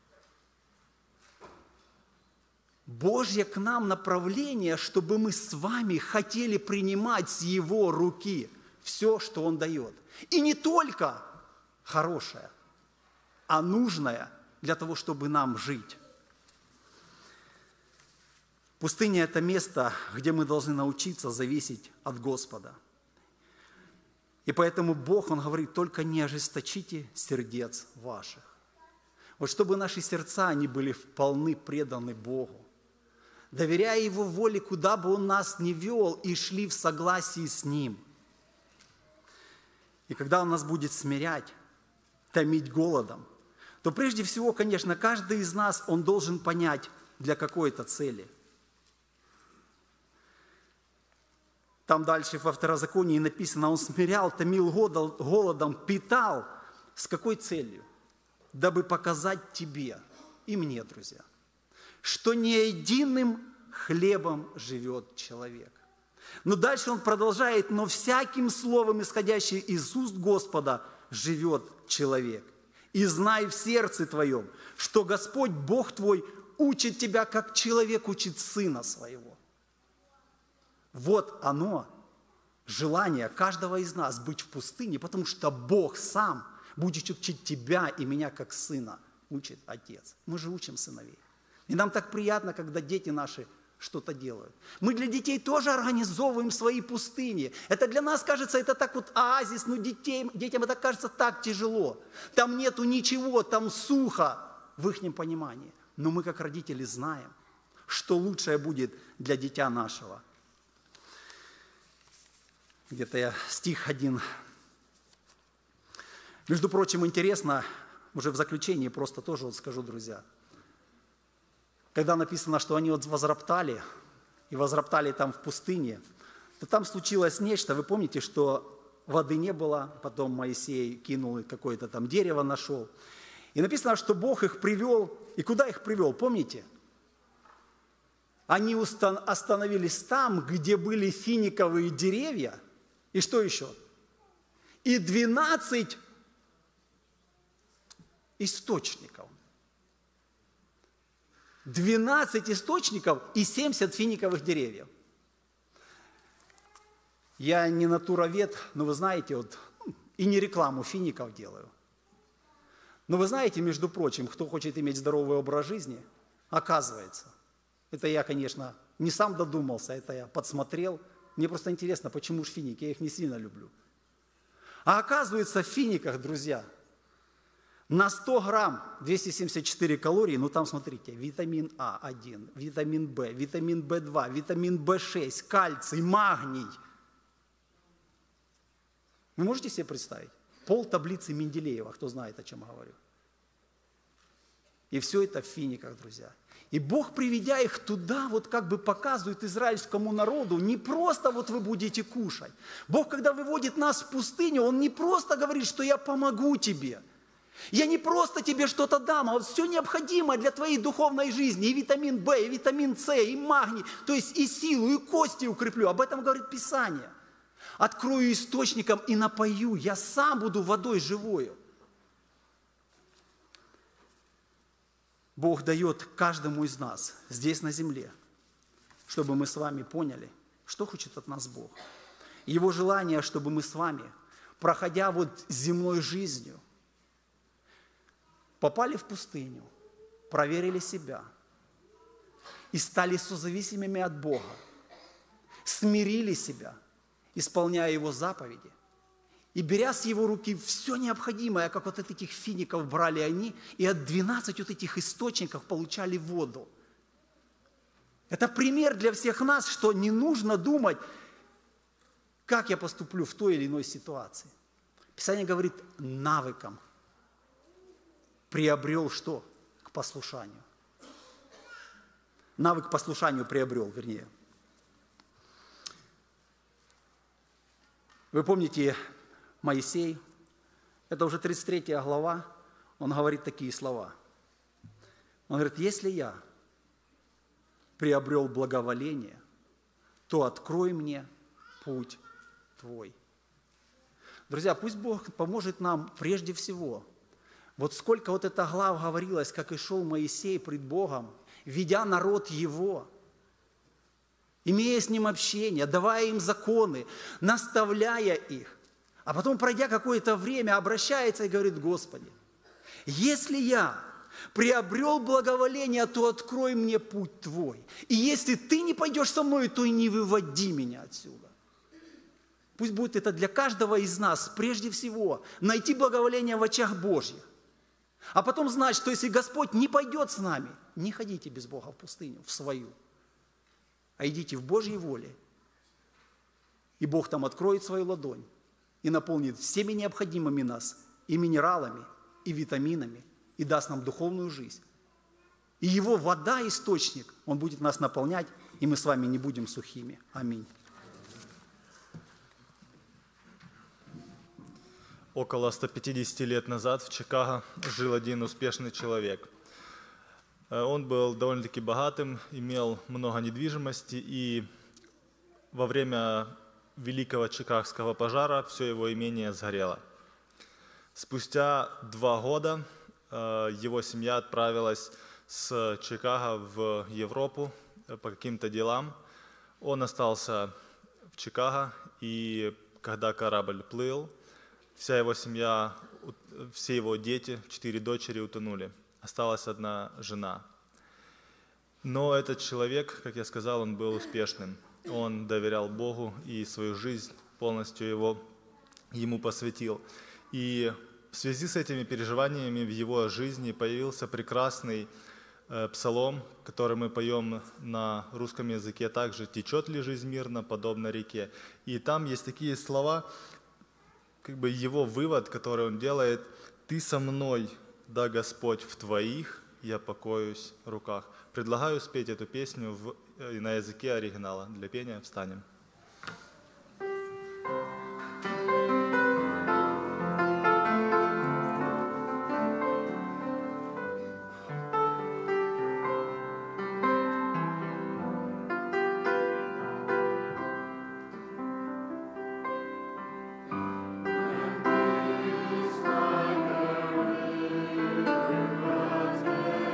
Божье к нам направление, чтобы мы с вами хотели принимать с Его руки все, что Он дает. И не только хорошее, а нужное для того, чтобы нам жить. Пустыня – это место, где мы должны научиться зависеть от Господа. И поэтому Бог, Он говорит, только не ожесточите сердец ваших. Вот чтобы наши сердца, они были вполне преданы Богу, доверяя Его воле, куда бы Он нас ни вел, и шли в согласии с Ним. И когда Он нас будет смирять, томить голодом, то прежде всего, конечно, каждый из нас, он должен понять, для какой это цели. Там дальше во Второзаконии написано, Он смирял, томил голодом, питал. С какой целью? Дабы показать тебе и мне, друзья, что не единым хлебом живет человек. Но дальше он продолжает, но всяким словом, исходящим из уст Господа, живет человек. И знай в сердце твоем, что Господь Бог твой учит тебя, как человек учит сына своего. Вот оно, желание каждого из нас быть в пустыне, потому что Бог сам будет учить тебя и меня, как сына, учит Отец. Мы же учим сыновей. И нам так приятно, когда дети наши что-то делают. Мы для детей тоже организовываем свои пустыни. Это для нас кажется, это так вот оазис, но детям это кажется так тяжело. Там нету ничего, там сухо в их понимании. Но мы, как родители, знаем, что лучшее будет для дитя нашего. Где-то я стих один. Между прочим, интересно, уже в заключении просто тоже вот скажу, друзья. Когда написано, что они вот возроптали, и возроптали там в пустыне, то там случилось нечто. Вы помните, что воды не было, потом Моисей кинул какое-то там дерево, нашел. И написано, что Бог их привел. И куда их привел, помните? Они остановились там, где были финиковые деревья. И что еще? И 12 источников. 12 источников и 70 финиковых деревьев. Я не натуровед, но вы знаете, вот, и не рекламу фиников делаю. Но вы знаете, между прочим, кто хочет иметь здоровый образ жизни, оказывается, это я, конечно, не сам додумался, это я подсмотрел. Мне просто интересно, почему же финики, я их не сильно люблю. А оказывается, в финиках, друзья, на 100 грамм 274 калории, ну там смотрите, витамин А1, витамин В, витамин В2, витамин В6, кальций, магний. Вы можете себе представить? Пол таблицы Менделеева, кто знает, о чем я говорю. И все это в финиках, друзья. И Бог, приведя их туда, вот как бы показывает израильскому народу, не просто вот вы будете кушать. Бог, когда выводит нас в пустыню, Он не просто говорит, что я помогу тебе. Я не просто тебе что-то дам, а вот все необходимое для твоей духовной жизни. И витамин В, и витамин С, и магний, то есть и силу, и кости укреплю. Об этом говорит Писание. Открою источником и напою, я сам буду водой живою. Бог дает каждому из нас здесь на земле, чтобы мы с вами поняли, что хочет от нас Бог. Его желание, чтобы мы с вами, проходя вот земной жизнью, попали в пустыню, проверили себя и стали созависимыми от Бога, смирили себя, исполняя Его заповеди, и беря с Его руки все необходимое, как вот от этих фиников брали они, и от 12 вот этих источников получали воду. Это пример для всех нас, что не нужно думать, как я поступлю в той или иной ситуации. Писание говорит, навыком приобрел что? К послушанию. Навык к послушанию приобрел, вернее. Вы помните, Моисей, это уже 33 глава, он говорит такие слова. Он говорит, если я приобрел благоволение, то открой мне путь твой. Друзья, пусть Бог поможет нам прежде всего. Вот сколько вот эта глава говорилось, как и шел Моисей пред Богом, ведя народ его, имея с ним общение, давая им законы, наставляя их. А потом, пройдя какое-то время, обращается и говорит, Господи, если я приобрел благоволение, то открой мне путь Твой. И если Ты не пойдешь со мной, то и не выводи меня отсюда. Пусть будет это для каждого из нас, прежде всего, найти благоволение в очах Божьих. А потом знать, что если Господь не пойдет с нами, не ходите без Бога в пустыню, в свою, а идите в Божьей воле. И Бог там откроет свою ладонь и наполнит всеми необходимыми нас и минералами, и витаминами, и даст нам духовную жизнь. И Его вода, источник, Он будет нас наполнять, и мы с вами не будем сухими. Аминь. Около 150 лет назад в Чикаго жил один успешный человек. Он был довольно-таки богатым, имел много недвижимости, и во время Великого Чикагского пожара все его имение сгорело. Спустя 2 года его семья отправилась с Чикаго в Европу по каким-то делам. Он остался в Чикаго, и когда корабль плыл, вся его семья, все его дети, 4 дочери утонули. Осталась одна жена. Но этот человек, как я сказал, он был успешным. Он доверял Богу и свою жизнь полностью ему посвятил. И в связи с этими переживаниями в его жизни появился прекрасный псалом, который мы поем на русском языке также: «Течет ли жизнь мирно, подобно реке». И там есть такие слова, как бы его вывод, который он делает: «Ты со мной, да, Господь, в Твоих я покоюсь руках». Предлагаю спеть эту песню на языке оригинала. Для пения встанем.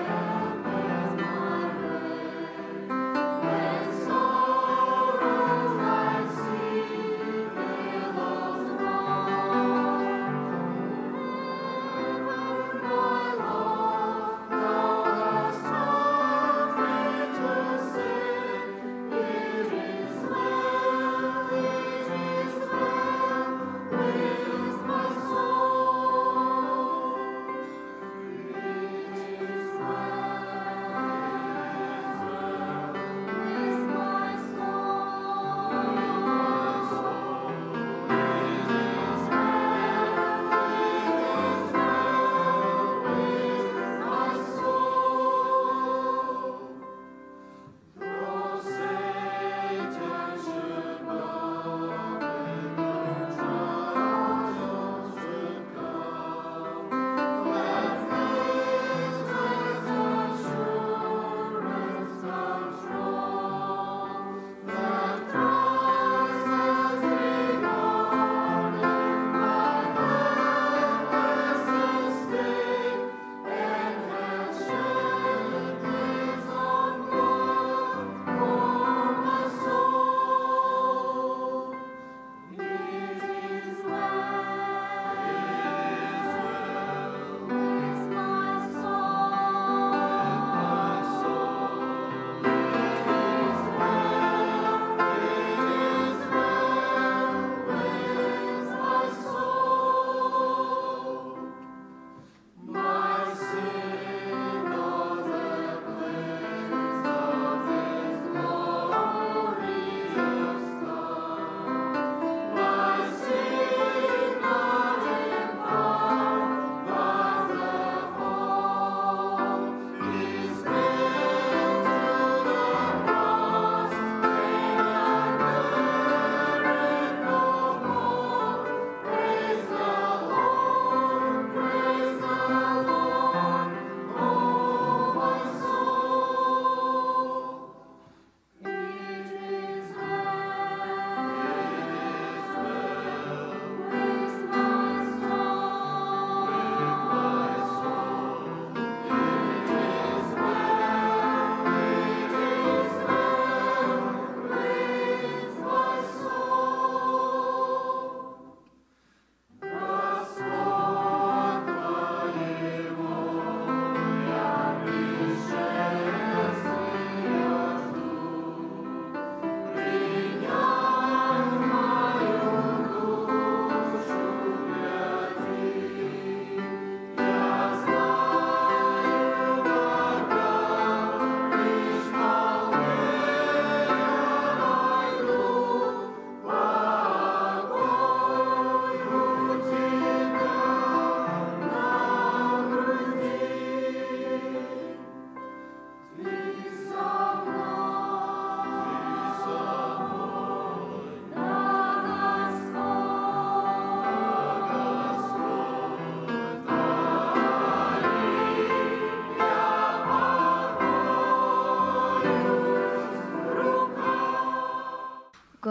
Sorrows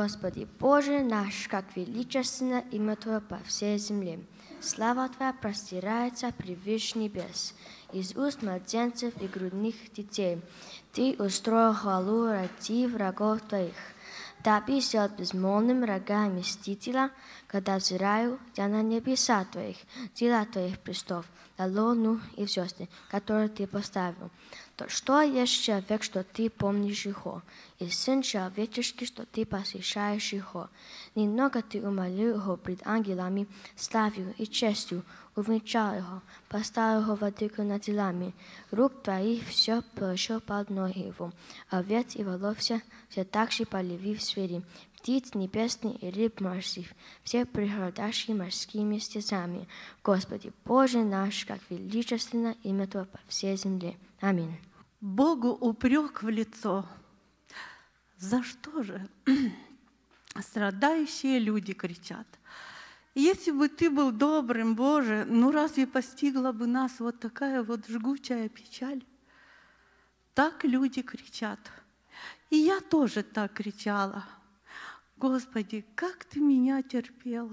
Господи, Боже наш, как величественно имя Твое по всей земле. Слава Твоя простирается превыше небес. Из уст младенцев и грудных детей Ты устроил хвалу ради врагов Твоих. Дабы сделать безмолвным врага мстителя, когда взираю я на небеса Твоих, дела Твоих престов, на луну и звезды, которые Ты поставил. То что есть человек, что Ты помнишь его, и сын человеческий, что Ты посвящаешь его. Немного Ты умолил его пред ангелами, славою и честью, увенчал его, поставил его владыку над делами. Рук Твоих все положил под ноги его, овец и волов все также полеви в сфере, птиц небесных и рыб морских, все приходящие морскими стезами. Господи, Боже наш, как величественно имя Твое по всей земле. Аминь. Богу упрек в лицо. За что же страдающие люди кричат? Если бы Ты был добрым, Боже, ну разве постигла бы нас вот такая вот жгучая печаль? Так люди кричат. И я тоже так кричала. Господи, как Ты меня терпел.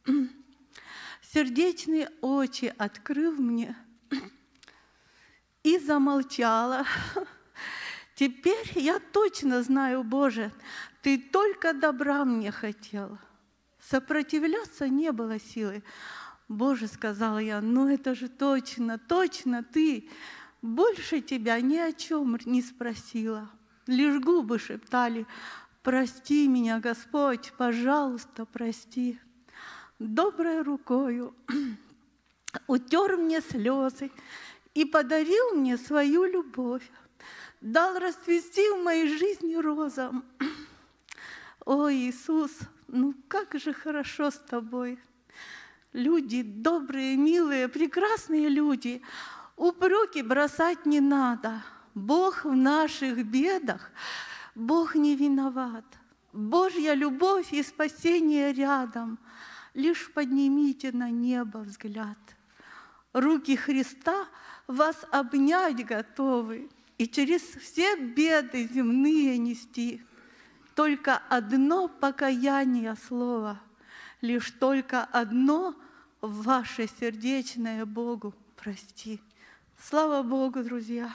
Сердечные очи открыл мне и замолчала. Теперь я точно знаю, Боже, Ты только добра мне хотел. Сопротивляться не было силы. Боже, сказала я, ну это же точно, точно Ты. Больше Тебя ни о чем не спросила. Лишь губы шептали: прости меня, Господь, пожалуйста, прости. Доброй рукою утер мне слезы и подарил мне свою любовь. Дал расцвести в моей жизни розам. О, Иисус, ну как же хорошо с Тобой. Люди добрые, милые, прекрасные люди. Упреки бросать не надо. Бог в наших бедах, Бог не виноват. Божья любовь и спасение рядом. Лишь поднимите на небо взгляд. Руки Христа вас обнять готовы и через все беды земные нести. Только одно покаяние слова, лишь только одно ваше сердечное Богу прости. Слава Богу, друзья!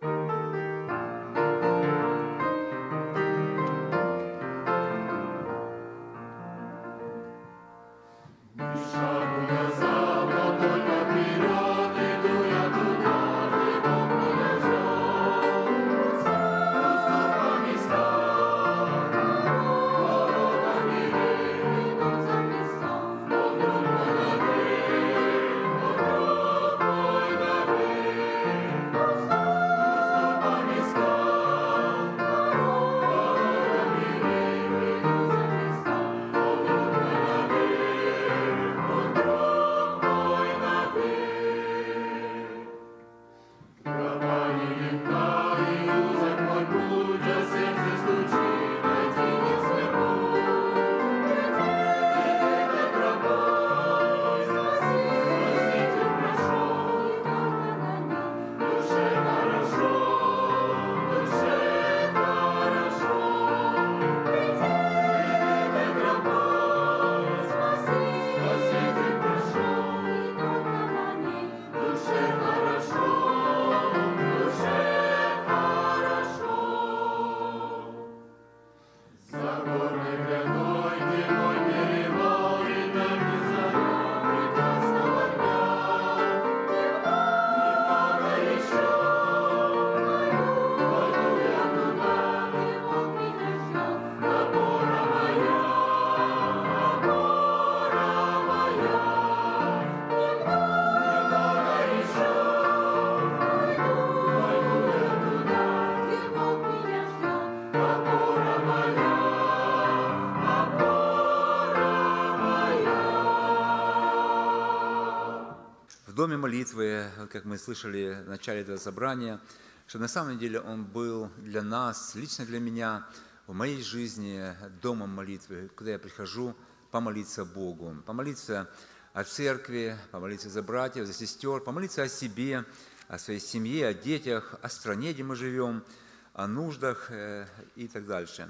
В доме молитвы, как мы слышали в начале этого собрания, что на самом деле он был для нас, лично для меня, в моей жизни домом молитвы, куда я прихожу помолиться Богу, помолиться о церкви, помолиться за братьев, за сестер, помолиться о себе, о своей семье, о детях, о стране, где мы живем, о нуждах и так дальше.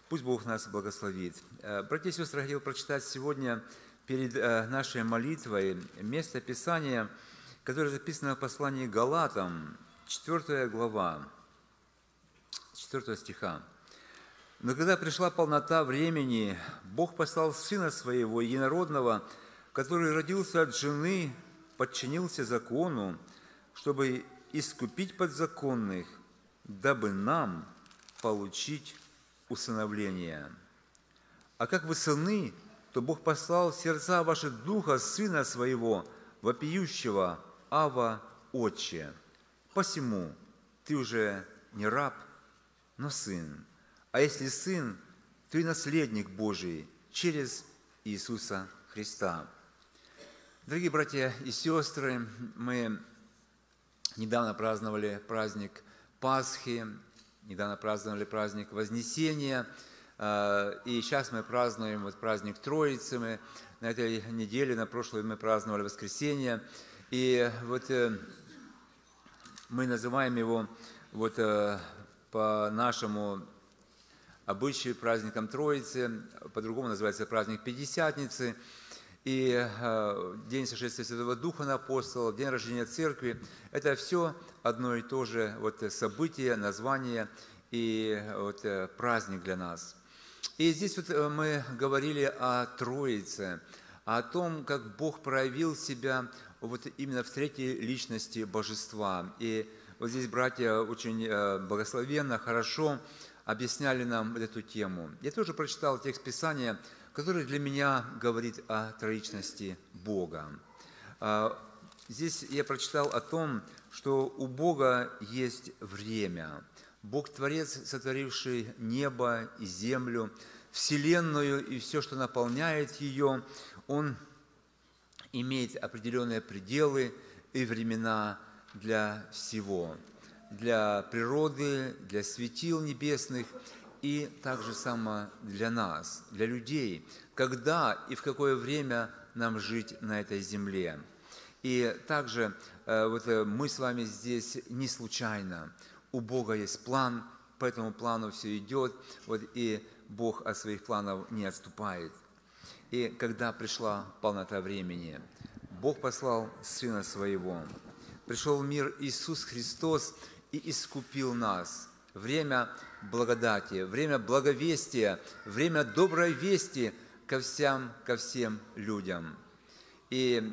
Пусть Бог нас благословит. Братья и сестры, я хотел прочитать сегодня перед нашей молитвой место Писания, которое записано в послании Галатам, 4 глава, 4 стиха. «Но когда пришла полнота времени, Бог послал Сына Своего, Единородного, который родился от жены, подчинился закону, чтобы искупить подзаконных, дабы нам получить усыновление. А как вы сыны, то Бог послал в сердца ваши Духа Сына Своего, вопиющего: Ава, Отче. Посему ты уже не раб, но сын. А если сын, то и наследник Божий через Иисуса Христа». Дорогие братья и сестры, мы недавно праздновали праздник Пасхи, недавно праздновали праздник Вознесения, и сейчас мы празднуем праздник Троицы. Мы на этой неделе, на прошлой мы праздновали Воскресение, и мы называем его по нашему обычаю праздником Троицы, по-другому называется праздник Пятидесятницы, и День сошествия Святого Духа на апостолов, День рождения Церкви – это все одно и то же событие, название и праздник для нас. И здесь мы говорили о Троице, о том, как Бог проявил себя именно в третьей личности Божества. И здесь братья очень благословенно, хорошо объясняли нам эту тему. Я тоже прочитал текст Писания, который для меня говорит о троичности Бога. Здесь я прочитал о том, что у Бога есть время. Бог – Творец, сотворивший небо и землю, вселенную и все, что наполняет ее. Он имеет определенные пределы и времена для всего. Для природы, для светил небесных и также само для нас, для людей, когда и в какое время нам жить на этой земле. И также мы с вами здесь не случайно. У Бога есть план, по этому плану все идет, и Бог от своих планов не отступает. И когда пришла полнота времени, Бог послал Сына Своего. Пришел в мир Иисус Христос и искупил нас. Время благодати, время благовестия, время доброй вести ко всем людям. И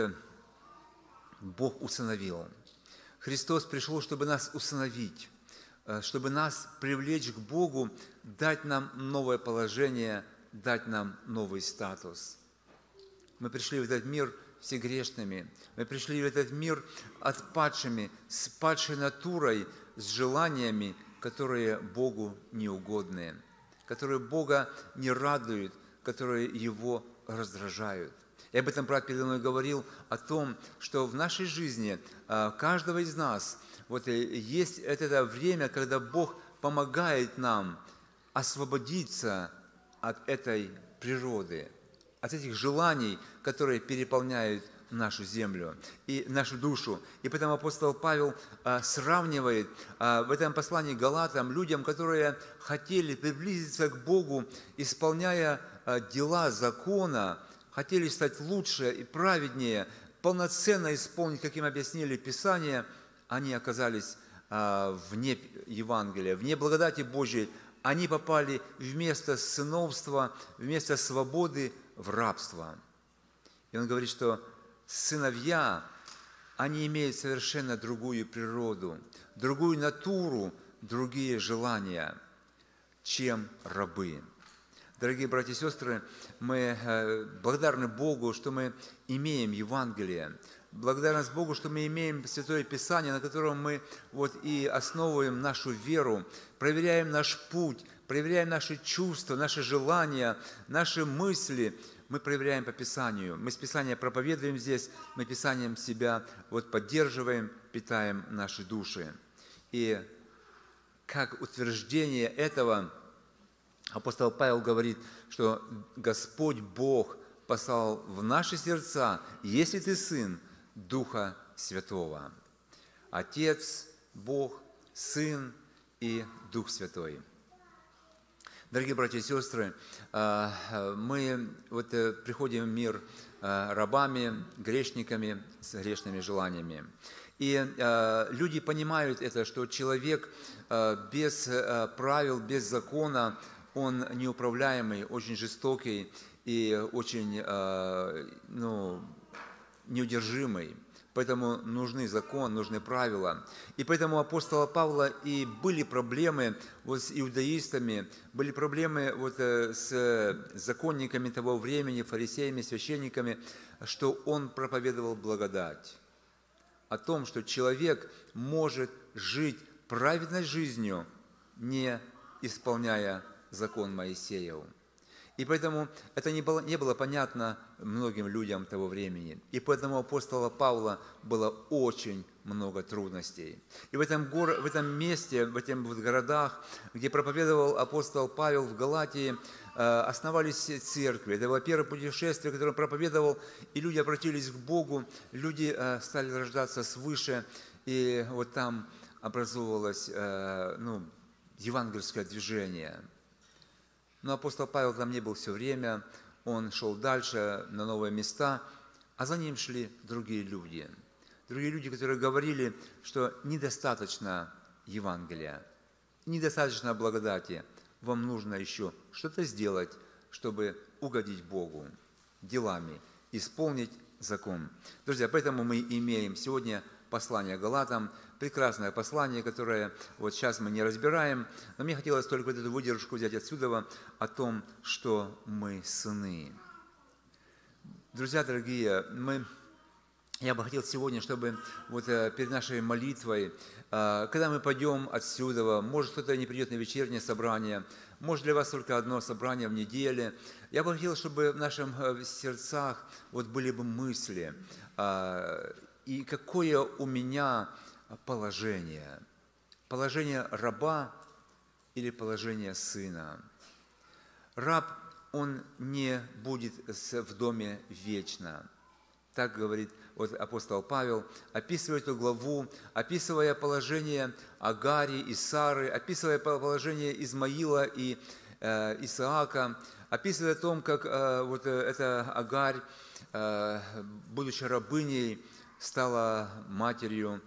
Бог усыновил. Христос пришел, чтобы нас усыновить, чтобы нас привлечь к Богу, дать нам новое положение, дать нам новый статус. Мы пришли в этот мир все грешными. Мы пришли в этот мир отпадшими, с падшей натурой, с желаниями, которые Богу неугодны, которые Бога не радуют, которые Его раздражают. И об этом брат передо мной говорил, о том, что в нашей жизни каждого из нас есть это время, когда Бог помогает нам освободиться от этой природы, от этих желаний, которые переполняют нашу землю и нашу душу. И поэтому апостол Павел сравнивает в этом послании к Галатам людям, которые хотели приблизиться к Богу, исполняя дела закона, хотели стать лучше и праведнее, полноценно исполнить, как им объяснили Писание, они оказались вне Евангелия, вне благодати Божьей. Они попали вместо сыновства, вместо свободы в рабство. И он говорит, что сыновья, они имеют совершенно другую природу, другую натуру, другие желания, чем рабы. Дорогие братья и сестры, мы благодарны Богу, что мы имеем Евангелие. Благодарность Богу, что мы имеем Святое Писание, на котором мы и основываем нашу веру, проверяем наш путь, проверяем наши чувства, наши желания, наши мысли. Мы проверяем по Писанию. Мы с Писания проповедуем здесь, мы Писанием себя поддерживаем, питаем наши души. И как утверждение этого, апостол Павел говорит, что Господь Бог послал в наши сердца, если ты сын, Духа Святого. Отец, Бог, Сын и Дух Святой. Дорогие братья и сестры, мы вот приходим в мир рабами, грешниками, с грешными желаниями. И люди понимают это, что человек без правил, без закона, он неуправляемый, очень жестокий и очень неудержимый. Поэтому нужны закон, нужны правила. И поэтому у апостола Павла и были проблемы вот с иудаистами, были проблемы вот с законниками того времени, фарисеями, священниками, что он проповедовал благодать. О том, что человек может жить праведной жизнью, не исполняя закон Моисеев. И поэтому это не было понятно многим людям того времени. И поэтому у апостола Павла было очень много трудностей. И в этом месте, в этих городах, где проповедовал апостол Павел в Галатии, основались церкви. Это было первое путешествие, которое он проповедовал, и люди обратились к Богу, люди стали рождаться свыше, и вот там образовывалось евангельское движение. Но апостол Павел там не был все время, он шел дальше на новые места, а за ним шли другие люди. Другие люди, которые говорили, что недостаточно Евангелия, недостаточно благодати, вам нужно еще что-то сделать, чтобы угодить Богу, делами исполнить закон. Друзья, поэтому мы имеем сегодня послание Галатам, прекрасное послание, которое вот сейчас мы не разбираем, но мне хотелось только вот эту выдержку взять отсюда о том, что мы сыны. Друзья дорогие, я бы хотел сегодня, чтобы вот перед нашей молитвой, когда мы пойдем отсюда, может кто-то не придет на вечернее собрание, может для вас только одно собрание в неделе, я бы хотел, чтобы в наших сердцах вот были бы мысли, и какое у меня положение? Положение раба или положение сына? Раб, он не будет в доме вечно. Так говорит вот апостол Павел, описывая эту главу, описывая положение Агари и Сары, описывая положение Измаила и Исаака, описывая о том, как вот эта Агарь, будучи рабыней, стала матерью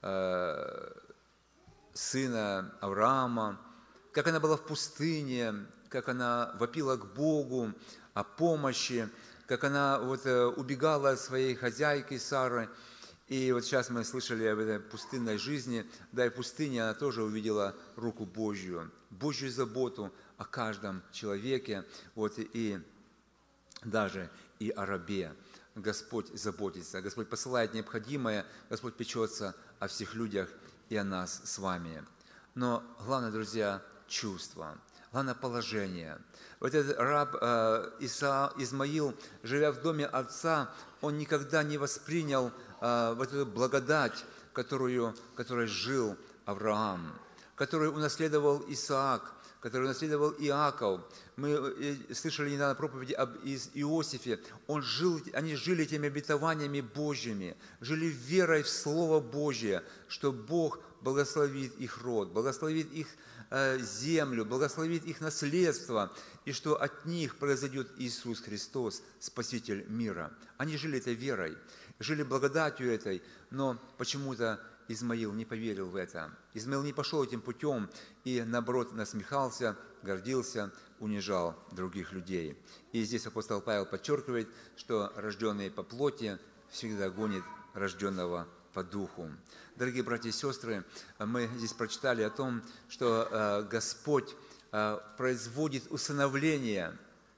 сына Авраама, как она была в пустыне, как она вопила к Богу о помощи, как она вот убегала от своей хозяйки Сары. И вот сейчас мы слышали об этой пустынной жизни. Да, и в пустыне она тоже увидела руку Божью, Божью заботу о каждом человеке, вот, и даже и о рабе. Господь заботится, Господь посылает необходимое, Господь печется о всех людях и о нас с вами. Но главное, друзья, чувство, главное положение. Вот этот раб Измаил, живя в доме отца, он никогда не воспринял вот эту благодать, которой жил Авраам, которую унаследовал Исаак, который унаследовал Иаков. Мы слышали недавно проповеди об Иосифе. Они жили этими обетованиями Божьими, жили верой в Слово Божье, что Бог благословит их род, благословит их землю, благословит их наследство, и что от них произойдет Иисус Христос, Спаситель мира. Они жили этой верой, жили благодатью этой, но почему-то Измаил не поверил в это. Измаил не пошел этим путем и, наоборот, насмехался, гордился, унижал других людей. И здесь апостол Павел подчеркивает, что рожденный по плоти всегда гонит рожденного по духу. Дорогие братья и сестры, мы здесь прочитали о том, что Господь производит усыновление.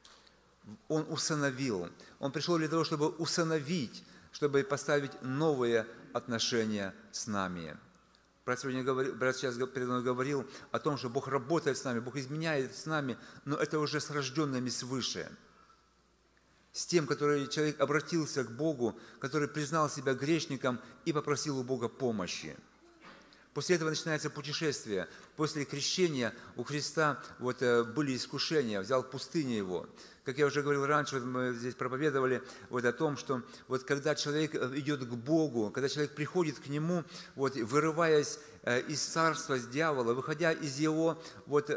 Он усыновил. Он пришел для того, чтобы усыновить, чтобы поставить новые отношения с нами. Брат сейчас передо мной говорил о том, что Бог работает с нами, Бог изменяет с нами, но это уже с рожденными свыше. С тем, который человек обратился к Богу, который признал себя грешником и попросил у Бога помощи. После этого начинается путешествие. После крещения у Христа были искушения, взял в пустыне его. Как я уже говорил раньше, вот мы здесь проповедовали вот о том, что вот когда человек идет к Богу, когда человек приходит к Нему, вот, вырываясь из царства с дьявола, выходя из его вот,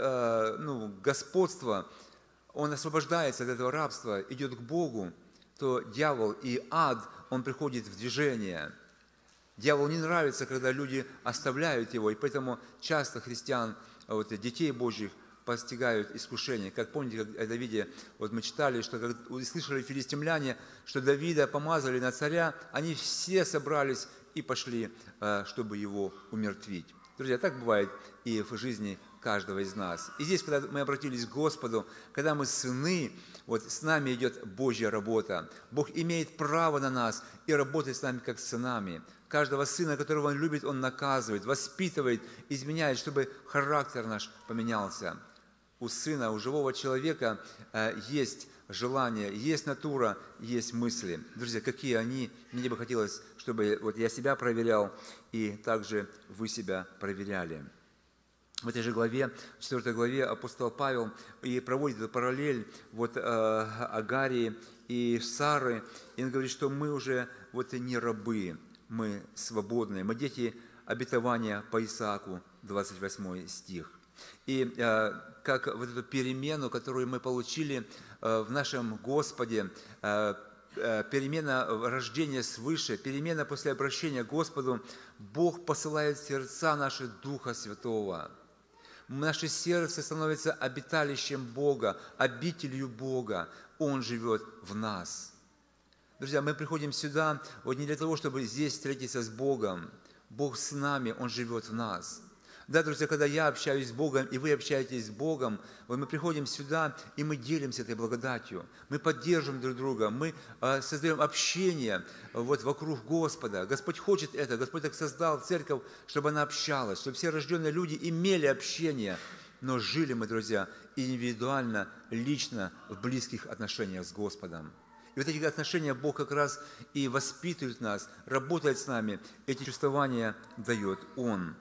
господства, он освобождается от этого рабства, идет к Богу, то дьявол и ад, он приходит в движение. Дьяволу не нравится, когда люди оставляют его, и поэтому часто христиан, вот, детей Божьих, постигают искушения. Как помните, как о Давиде, вот мы читали, что как слышали филистимляне, что Давида помазали на царя, они все собрались и пошли, чтобы его умертвить. Друзья, так бывает и в жизни каждого из нас. И здесь, когда мы обратились к Господу, когда мы сыны, вот с нами идет Божья работа. Бог имеет право на нас и работает с нами как с сынами. Каждого сына, которого Он любит, Он наказывает, воспитывает, изменяет, чтобы характер наш поменялся. У сына, у живого человека есть желание, есть натура, есть мысли. Друзья, какие они? Мне бы хотелось, чтобы вот я себя проверял, и также вы себя проверяли. В этой же главе, 4 главе, апостол Павел и проводит эту параллель вот, Агарии и Сары, и он говорит, что мы уже вот не рабы, мы свободные, мы дети обетования по Исааку, 28 стих. И как вот эту перемену, которую мы получили в нашем Господе, перемена рождения свыше, перемена после обращения к Господу, Бог посылает в сердца наши Духа Святого. Наше сердце становится обиталищем Бога, обителью Бога. Он живет в нас. Друзья, мы приходим сюда вот не для того, чтобы здесь встретиться с Богом. Бог с нами, Он живет в нас. Да, друзья, когда я общаюсь с Богом, и вы общаетесь с Богом, вот мы приходим сюда, и мы делимся этой благодатью. Мы поддерживаем друг друга, мы создаем общение вот вокруг Господа. Господь хочет это, Господь так создал церковь, чтобы она общалась, чтобы все рожденные люди имели общение. Но жили мы, друзья, индивидуально, лично, в близких отношениях с Господом. И вот эти отношения Бог как раз и воспитывает нас, работает с нами. Эти чувствования дает Он.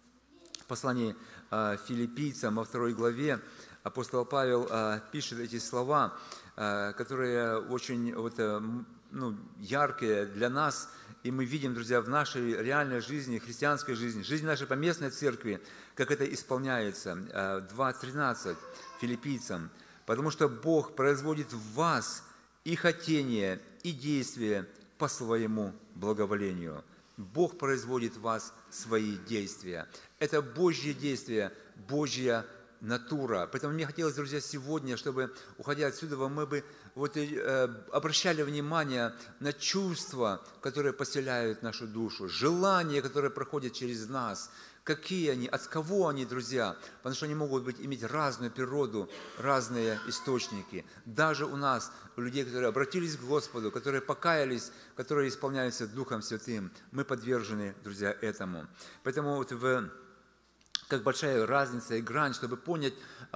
В послании филиппийцам во 2 главе апостол Павел пишет эти слова, которые очень вот, яркие для нас, и мы видим, друзья, в нашей реальной жизни, христианской жизни, жизни нашей поместной церкви, как это исполняется. 2:13 филиппийцам. «Потому что Бог производит в вас и хотение, и действие по своему благоволению». Бог производит в вас свои действия. Это Божьи действия, Божья натура. Поэтому мне хотелось, друзья, сегодня, чтобы, уходя отсюда, мы бы вот, обращали внимание на чувства, которые поселяют нашу душу, желания, которые проходят через нас. Какие они, от кого они, друзья? Потому что они могут иметь разную природу, разные источники. Даже у нас, у людей, которые обратились к Господу, которые покаялись, которые исполняются Духом Святым, мы подвержены, друзья, этому. Поэтому вот как большая разница и грань, чтобы понять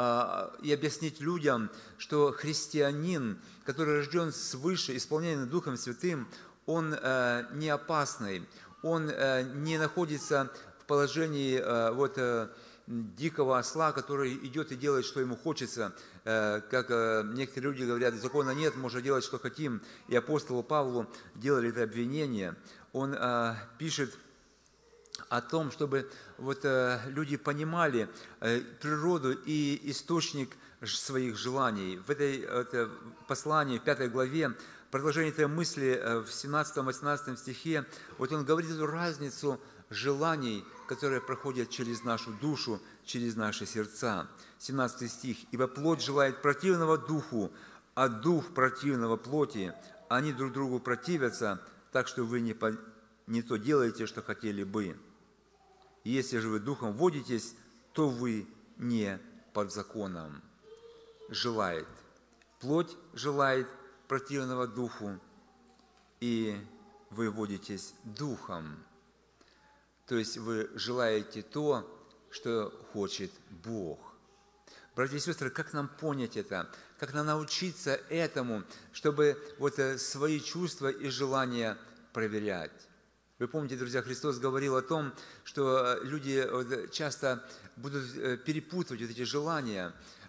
и объяснить людям, что христианин, который рожден свыше, исполняемый Духом Святым, он не опасный, он не находится в положении вот, дикого осла, который идет и делает, что ему хочется. Как некоторые люди говорят, закона нет, можно делать, что хотим. И апостолу Павлу делали это обвинение. Он пишет о том, чтобы вот, люди понимали природу и источник своих желаний. В этой послании, в 5 главе, продолжение этой мысли в 17-18 стихе, вот он говорит эту разницу желаний, которые проходят через нашу душу, через наши сердца. 17 стих. «Ибо плоть желает противного духу, а дух противного плоти. Они друг другу противятся, так что вы не то делаете, что хотели бы. Если же вы духом водитесь, то вы не под законом». Желает. Плоть желает противного духу, и вы водитесь духом. То есть вы желаете то, что хочет Бог. Братья и сестры, как нам понять это? Как нам научиться этому, чтобы вот свои чувства и желания проверять? Вы помните, друзья, Христос говорил о том, что люди часто будут перепутывать вот эти желания.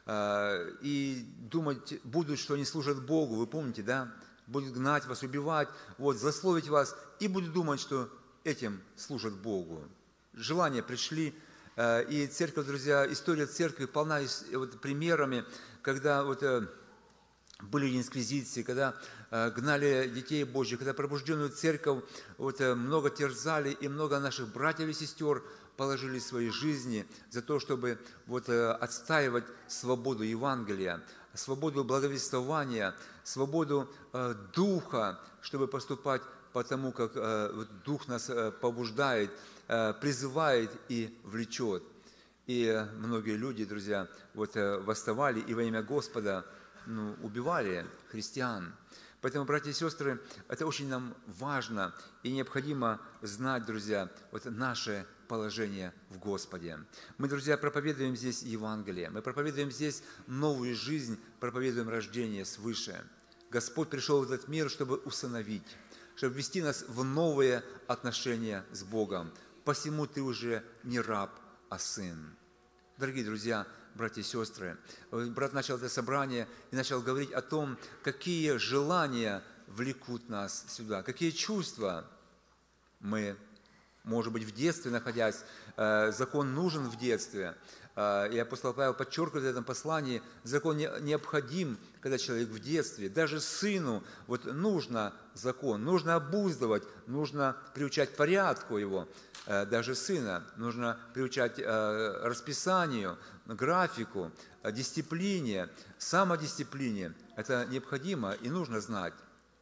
и думать будут, что они служат Богу. Вы помните, да? Будут гнать вас, убивать, вот, злословить вас, и будут думать, что этим служат Богу. Желания пришли, и церковь, друзья, история церкви полна вот примерами, когда вот были инквизиции, когда гнали детей Божьих, когда пробужденную церковь вот, много терзали, и много наших братьев и сестер положили свои жизни за то, чтобы вот, отстаивать свободу Евангелия, свободу благовествования, свободу Духа, чтобы поступать по тому, как Дух нас побуждает, призывает и влечет. И многие люди, друзья, вот, восставали и во имя Господа убивали христиан. Поэтому, братья и сестры, это очень нам важно и необходимо знать, друзья, вот наше положение в Господе. Мы, друзья, проповедуем здесь Евангелие, мы проповедуем здесь новую жизнь, проповедуем рождение свыше. Господь пришел в этот мир, чтобы усыновить, чтобы ввести нас в новые отношения с Богом. Посему ты уже не раб, а сын. Дорогие друзья, братья и сестры, брат начал это собрание и начал говорить о том, какие желания влекут нас сюда, какие чувства мы, может быть, в детстве находясь, закон нужен в детстве. И апостол Павел подчеркивает в этом послании, закон необходим, когда человек в детстве. Даже сыну вот нужно закон, нужно обуздывать, нужно приучать порядку его. Даже сына нужно приучать расписанию, графику, дисциплине, самодисциплине. Это необходимо и нужно знать.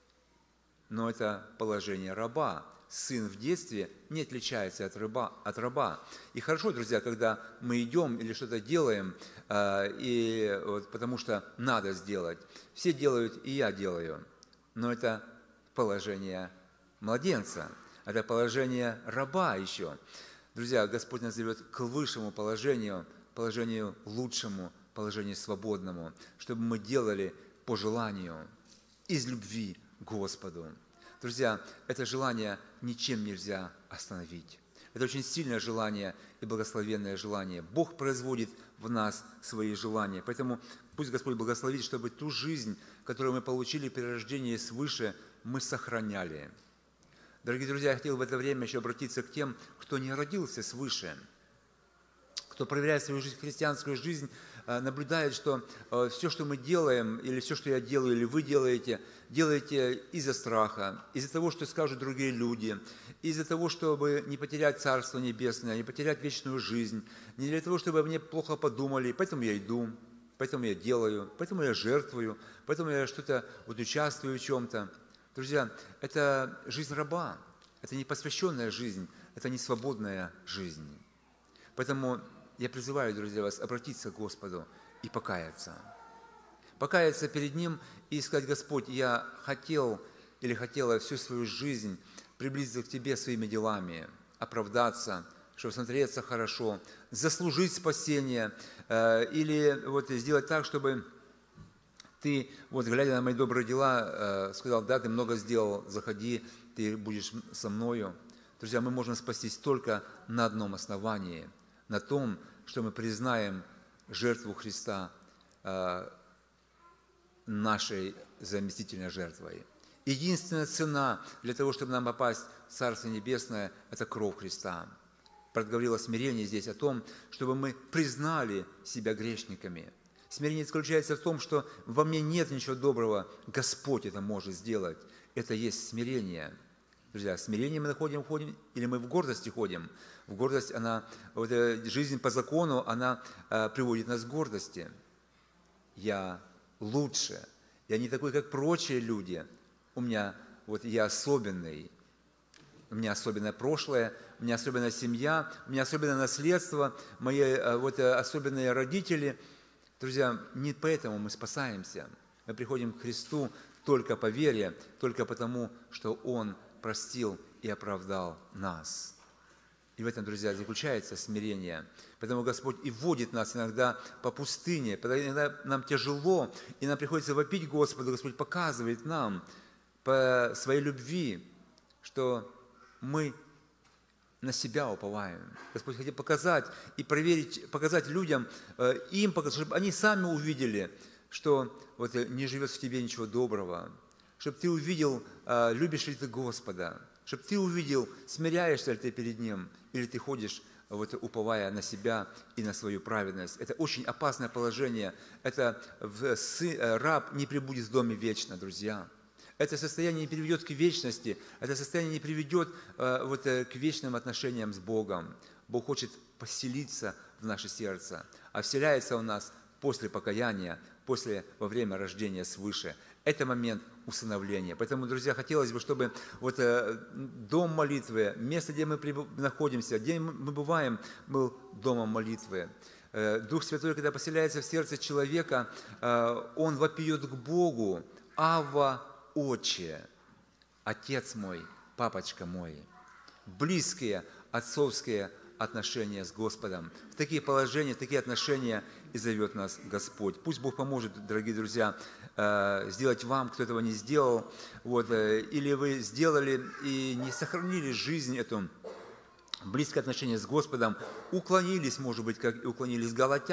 Но это положение раба. Сын в детстве не отличается от раба. И хорошо, друзья, когда мы идем или что-то делаем, и вот, потому что надо сделать. Все делают, и я делаю. Но это положение младенца. Это положение раба еще. Друзья, Господь нас зовет к высшему положению лучшему, положению свободному, чтобы мы делали по желанию, из любви к Господу. Друзья, это желание ничем нельзя остановить. Это очень сильное желание и благословенное желание. Бог производит в нас свои желания. Поэтому пусть Господь благословит, чтобы ту жизнь, которую мы получили при рождении свыше, мы сохраняли. Дорогие друзья, я хотел в это время еще обратиться к тем, кто не родился свыше, кто проверяет свою жизнь, христианскую жизнь, наблюдает, что все, что мы делаем, или все, что я делаю, или вы делаете из-за страха, из-за того, что скажут другие люди, из-за того, чтобы не потерять Царство Небесное, не потерять вечную жизнь, не для того, чтобы мне плохо подумали, поэтому я иду, поэтому я делаю, поэтому я жертвую, поэтому я что-то вот участвую в чем-то. Друзья, это жизнь раба, это не посвященная жизнь, это не свободная жизнь. Поэтому я призываю, друзья, вас обратиться к Господу и покаяться. Покаяться перед Ним и сказать: Господь, я хотел или хотела всю свою жизнь приблизиться к Тебе своими делами, оправдаться, чтобы смотреться хорошо, заслужить спасение или вот сделать так, чтобы Ты, вот глядя на мои добрые дела, сказал: да, ты много сделал, заходи, ты будешь со мною. Друзья, мы можем спастись только на одном основании, на том, что мы признаем жертву Христа нашей заместительной жертвой. Единственная цена для того, чтобы нам попасть в Царство Небесное, это кровь Христа. Проговорило смирение здесь о том, чтобы мы признали себя грешниками. Смирение заключается в том, что во мне нет ничего доброго, Господь это может сделать. Это есть смирение. Друзья, в смирении мы ходим, или мы в гордости ходим. В гордость, вот жизнь по закону, она приводит нас к гордости. Я лучше, я не такой, как прочие люди. Я особенный. У меня особенное прошлое, у меня особенная семья, у меня особенное наследство, мои особенные родители. Друзья, не поэтому мы спасаемся. Мы приходим к Христу только по вере, только потому, что Он простил и оправдал нас. И в этом, друзья, заключается смирение. Поэтому Господь и водит нас иногда по пустыне, иногда нам тяжело, и нам приходится вопить Господу. Господь показывает нам по своей любви, что мы на себя уповаем. Господь хотел показать и проверить, показать людям, им показать, чтобы они сами увидели, что вот не живет в тебе ничего доброго, чтобы ты увидел, любишь ли ты Господа, чтобы ты увидел, смиряешься ли ты перед Ним, или ты ходишь, вот, уповая на себя и на свою праведность. Это очень опасное положение. Это раб не пребудет в доме вечно, друзья. Это состояние не приведет к вечности, это состояние не приведет к вечным отношениям с Богом. Бог хочет поселиться в наше сердце, а вселяется у нас после покаяния, во время рождения свыше. Это момент усыновления. Поэтому, друзья, хотелось бы, чтобы дом молитвы, место, где мы находимся, где мы бываем, был домом молитвы. Дух Святой, когда поселяется в сердце человека, он вопиет к Богу: «Авва, Отче, Отец мой, Папочка мой». Близкие отцовские отношения с Господом. В такие положения, в такие отношения и зовет нас Господь. Пусть Бог поможет, дорогие друзья, сделать вам, кто этого не сделал, или вы сделали и не сохранили жизнь эту, близкое отношение с Господом, уклонились, может быть, как уклонились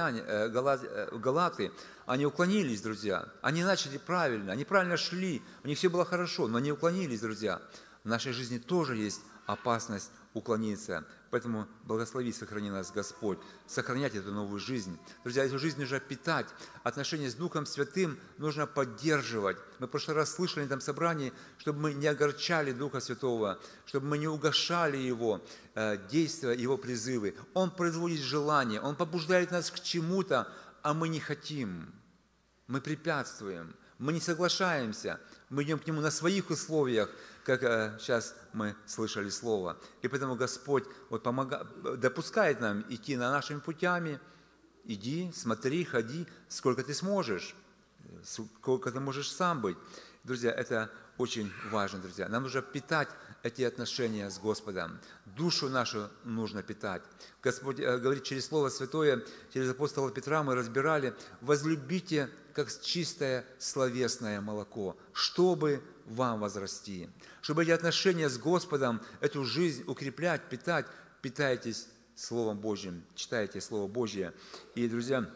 галаты, они уклонились, друзья, они начали правильно, они правильно шли, у них все было хорошо, но они уклонились, друзья. В нашей жизни тоже есть опасность уклониться. Поэтому благослови, сохрани нас Господь, сохранять эту новую жизнь. Друзья, эту жизнь нужно питать, отношения с Духом Святым нужно поддерживать. Мы в прошлый раз слышали на этом собрании, чтобы мы не огорчали Духа Святого, чтобы мы не угошали Его действия, Его призывы. Он производит желание, Он побуждает нас к чему-то, а мы не хотим. Мы препятствуем, мы не соглашаемся, мы идем к Нему на своих условиях, как сейчас мы слышали слово. И поэтому Господь допускает нам идти на нашими путями. Иди, смотри, ходи, сколько ты сможешь, сколько ты можешь сам быть. Друзья, это очень важно, друзья. Нам нужно питать эти отношения с Господом. Душу нашу нужно питать. Господь говорит через Слово Святое, через апостола Петра мы разбирали: возлюбите как чистое словесное молоко, чтобы вам возрасти. Чтобы эти отношения с Господом, эту жизнь укреплять, питать, питайтесь Словом Божьим, читайте Слово Божье. И, друзья,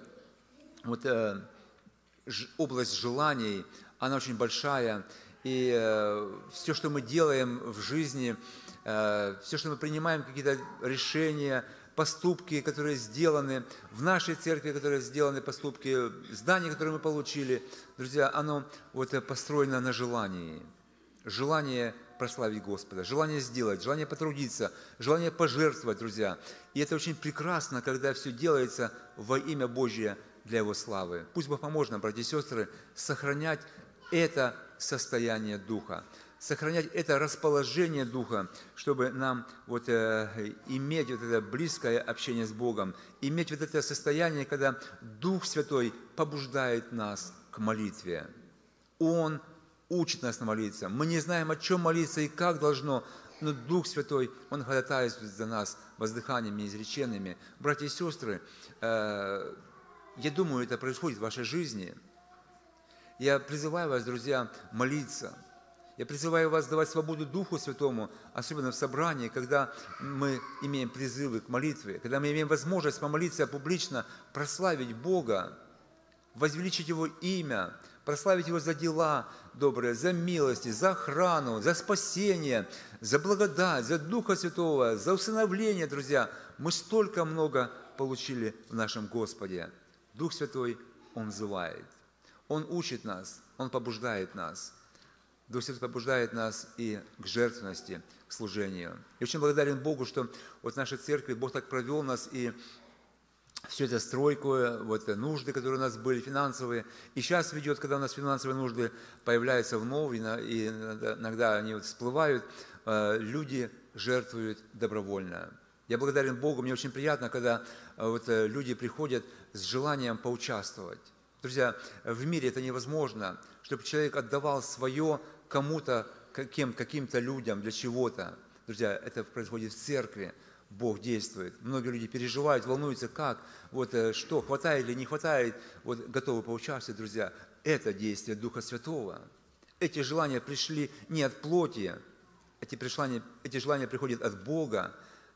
область желаний, она очень большая. И все, что мы делаем в жизни, все, что мы принимаем, какие-то решения, поступки, которые сделаны в нашей церкви, которые сделаны поступки, здания, которые мы получили, друзья, оно построено на желании. Желание прославить Господа, желание сделать, желание потрудиться, желание пожертвовать, друзья. И это очень прекрасно, когда все делается во имя Божье для Его славы. Пусть Бог поможет нам, братья и сестры, сохранять это состояние Духа, сохранять это расположение Духа, чтобы нам иметь это близкое общение с Богом, иметь это состояние, когда Дух Святой побуждает нас к молитве. Он учит нас молиться. Мы не знаем, о чем молиться и как должно, но Дух Святой, Он ходатайствует за нас воздыханиями изреченными. Братья и сестры, я думаю, это происходит в вашей жизни. Я призываю вас, друзья, молиться. Я призываю вас давать свободу Духу Святому, особенно в собрании, когда мы имеем призывы к молитве, когда мы имеем возможность помолиться публично, прославить Бога, возвеличить Его имя, прославить Его за дела добрые, за милости, за охрану, за спасение, за благодать, за Духа Святого, за усыновление, друзья. Мы столько много получили в нашем Господе. Дух Святой, Он взывает, Он учит нас, Он побуждает нас. Дух Святой побуждает нас и к жертвенности, к служению. Я очень благодарен Богу, что в нашей церкви Бог так провел нас, и всю эту стройку, нужды, которые у нас были, финансовые, и сейчас ведет, когда у нас финансовые нужды появляются вновь, и иногда они всплывают, люди жертвуют добровольно. Я благодарен Богу, мне очень приятно, когда люди приходят с желанием поучаствовать. Друзья, в мире это невозможно, чтобы человек отдавал свое кому-то, каким-то людям, для чего-то. Друзья, это происходит в церкви, Бог действует. Многие люди переживают, волнуются, как, что, хватает или не хватает, готовы поучаствовать, друзья. Это действие Духа Святого. Эти желания пришли не от плоти, эти желания приходят от Бога,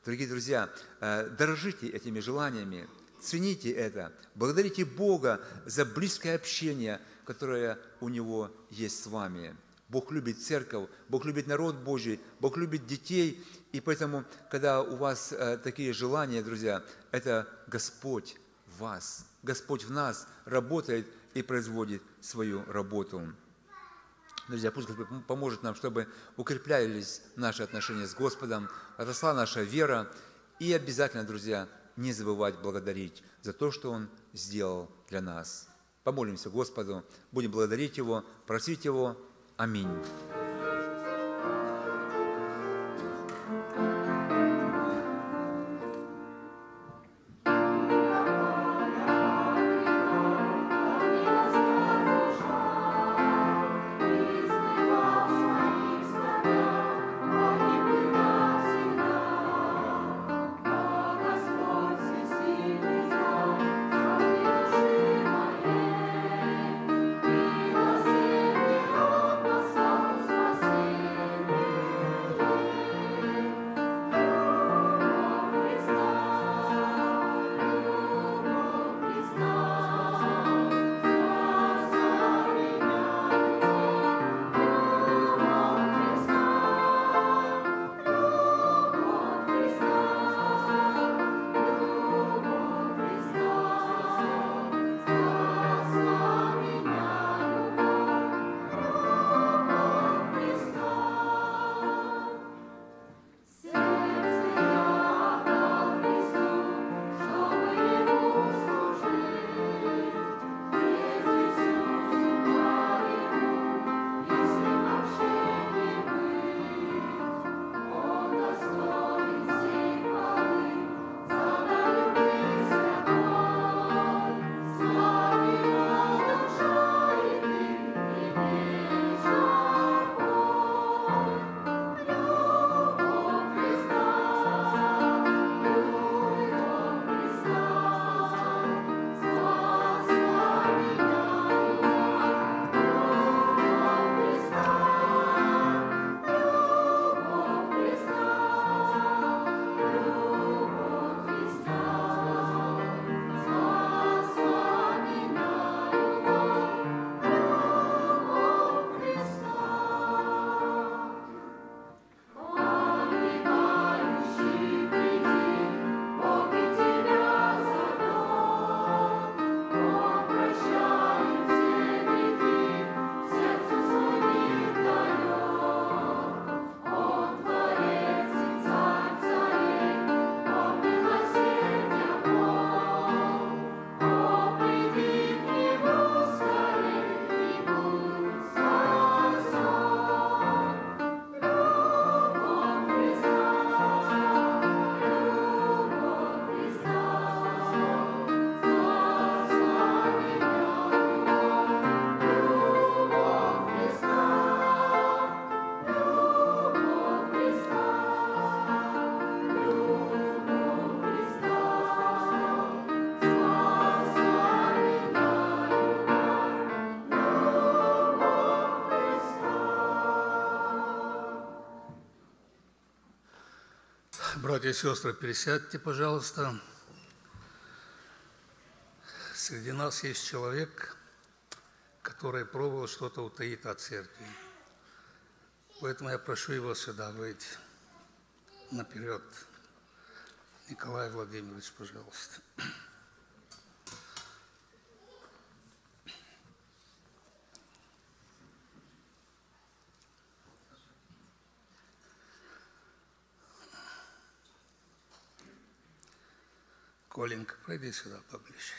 Дорогие друзья, дорожите этими желаниями, цените это, благодарите Бога за близкое общение, которое у Него есть с вами. Бог любит церковь, Бог любит народ Божий, Бог любит детей, и поэтому, когда у вас такие желания, друзья, это Господь в вас, Господь в нас работает и производит свою работу. Друзья, пусть Господь поможет нам, чтобы укреплялись наши отношения с Господом, росла наша вера, и обязательно, друзья, не забывать благодарить за то, что Он сделал для нас. Помолимся Господу, будем благодарить Его, просить Его. Аминь. Братья и сестры, пересядьте, пожалуйста. Среди нас есть человек, который пробовал что-то утаить от церкви. Поэтому я прошу его сюда выйти. Наперед. Николай Владимирович, пожалуйста. Коленька, пройди сюда поближе.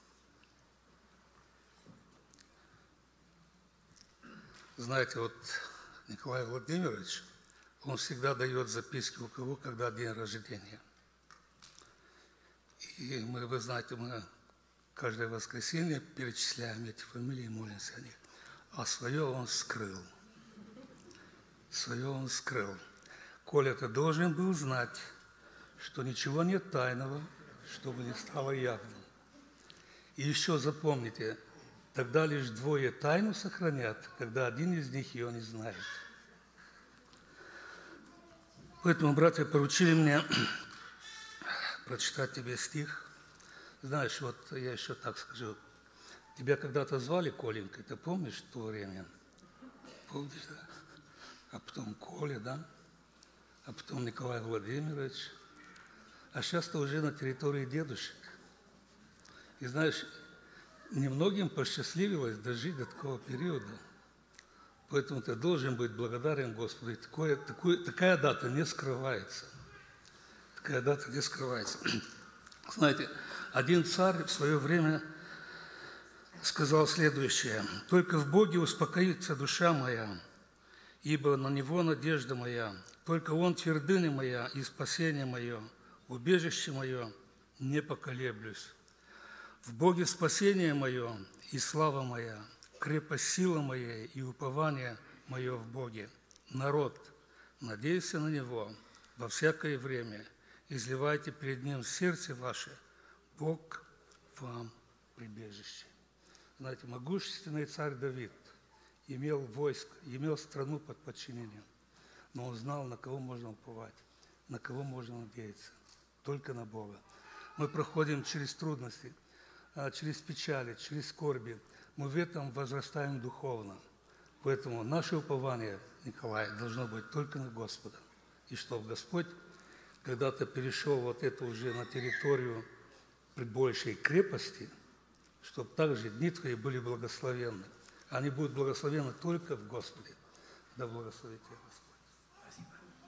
Знаете, вот Николай Владимирович, он всегда дает записки у кого, когда день рождения. И мы, вы знаете, мы каждое воскресенье перечисляем эти фамилии и молимся о них. А свое он скрыл. Свое он скрыл. Коля, ты должен был знать, что ничего нет тайного, чтобы не стало явным. И еще запомните, тогда лишь двое тайну сохранят, когда один из них ее не знает. Поэтому братья поручили мне прочитать тебе стих. Знаешь, вот я еще так скажу. Тебя когда-то звали Коленькой, ты помнишь то время? Помнишь, да? А потом Коля, да? А потом Николай Владимирович. А сейчас ты уже на территории дедушек. И знаешь, немногим посчастливилось дожить до такого периода. Поэтому ты должен быть благодарен Господу. И такая дата не скрывается. Такая дата не скрывается. Знаете, один царь в свое время сказал следующее. «Только в Боге успокоится душа моя, ибо на Него надежда моя. Только Он твердыня моя и спасение мое, убежище мое, не поколеблюсь. В Боге спасение мое и слава моя, крепость сила моя и упование мое в Боге. Народ, надейся на Него во всякое время, изливайте перед Ним сердце ваше, Бог вам прибежище». Знаете, могущественный царь Давид имел войско, имел страну под подчинением, но он знал, на кого можно уповать, на кого можно надеяться, только на Бога. Мы проходим через трудности, через печали, через скорби. Мы в этом возрастаем духовно. Поэтому наше упование, Николай, должно быть только на Господа. И чтобы Господь когда-то перешел вот это уже на территорию при большей крепости, чтобы также дни твои были благословенны. Они будут благословенны только в Господе. Да благословит тебя Господь.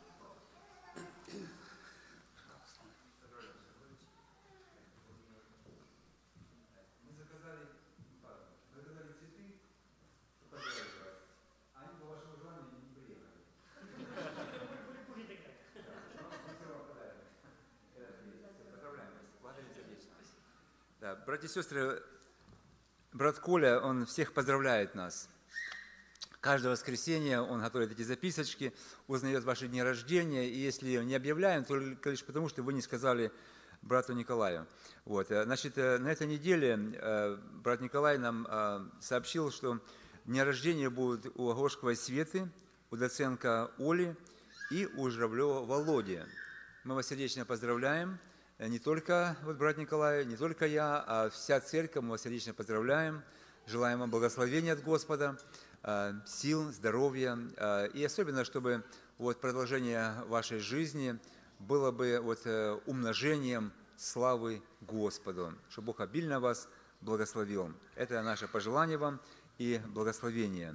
Да, братья и сестры, брат Коля, он всех поздравляет нас. Каждое воскресенье он готовит эти записочки, узнает ваши дни рождения, и если не объявляем, то лишь потому, что вы не сказали брату Николаю. Вот. Значит, на этой неделе брат Николай нам сообщил, что дни рождения будут у Огошковой Светы, у Доценко Оли и у Журавлева Володи. Мы вас сердечно поздравляем. Не только вот брат Николай, не только я, а вся церковь, мы вас сердечно поздравляем. Желаем вам благословения от Господа, сил, здоровья. И особенно, чтобы вот продолжение вашей жизни было бы вот умножением славы Господу, чтобы Бог обильно вас благословил. Это наше пожелание вам и благословение.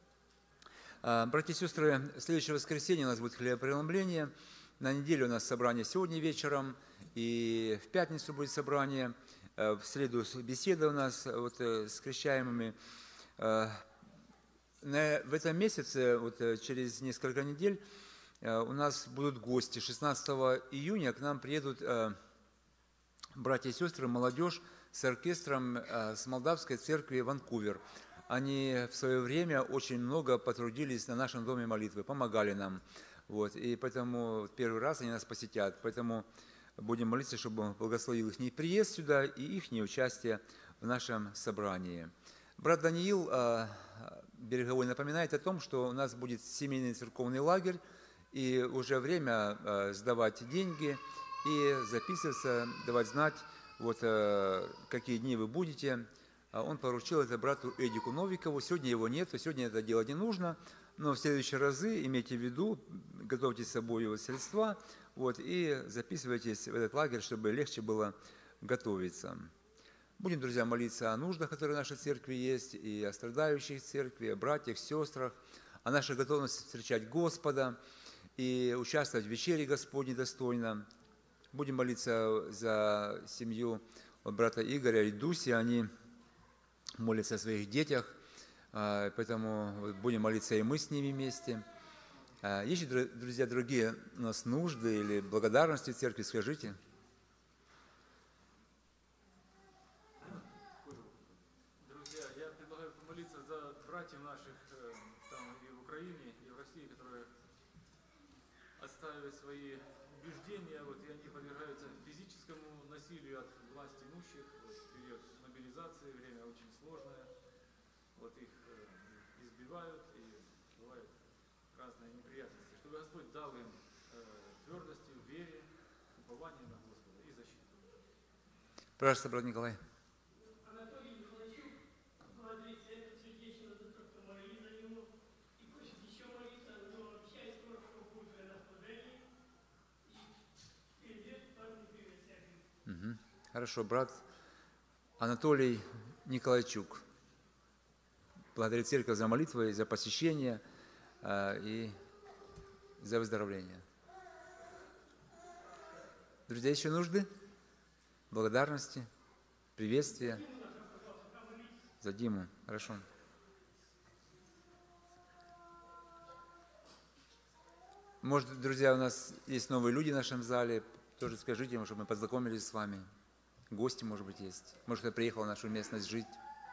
Братья и сестры, в следующее воскресенье у нас будет хлебопреломление. На неделю у нас собрание сегодня вечером, и в пятницу будет собрание, в среду беседа у нас вот, с крещаемыми. В этом месяце, вот, через несколько недель, у нас будут гости. 16 июня к нам приедут братья и сестры, молодежь с оркестром с Молдавской церкви Ванкувер. Они в свое время очень много потрудились на нашем доме молитвы, помогали нам. Вот, и поэтому первый раз они нас посетят. Поэтому будем молиться, чтобы Он благословил их приезд сюда и их участие в нашем собрании. Брат Даниил Береговой напоминает о том, что у нас будет семейный церковный лагерь, и уже время сдавать деньги и записываться, давать знать, вот, какие дни вы будете. Он поручил это брату Эдику Новикову. Сегодня его нет, сегодня это делать не нужно. Но в следующие разы имейте в виду, готовьте с собой средства вот, и записывайтесь в этот лагерь, чтобы легче было готовиться. Будем, друзья, молиться о нуждах, которые в нашей церкви есть, и о страдающих церкви, о братьях, сестрах, о нашей готовности встречать Господа и участвовать в вечере Господней достойно. Будем молиться за семью брата Игоря и Дуси, они молятся о своих детях, поэтому будем молиться и мы с ними вместе. Есть, друзья, другие у нас нужды или благодарности в церкви, скажите. Друзья, я предлагаю помолиться за братьев наших там и в Украине, и в России, которые отстаивают свои убеждения, вот, и они подвергаются физическому насилию от власти имущих, вот, период мобилизации, время очень сложное. Вот их избивают, и бывают разные неприятности. Чтобы Господь дал им твердости в вере, упование на Господа и защиту. Пожалуйста, брат Николай. Хорошо, брат Анатолий Николайчук. Благодарит церковь за молитвы, за посещение и за выздоровление. Друзья, еще нужды? Благодарности, приветствия за Диму. Хорошо. Может, друзья, у нас есть новые люди в нашем зале. Тоже скажите им, чтобы мы познакомились с вами. Гости, может быть, есть. Может, кто приехал в нашу местность жить.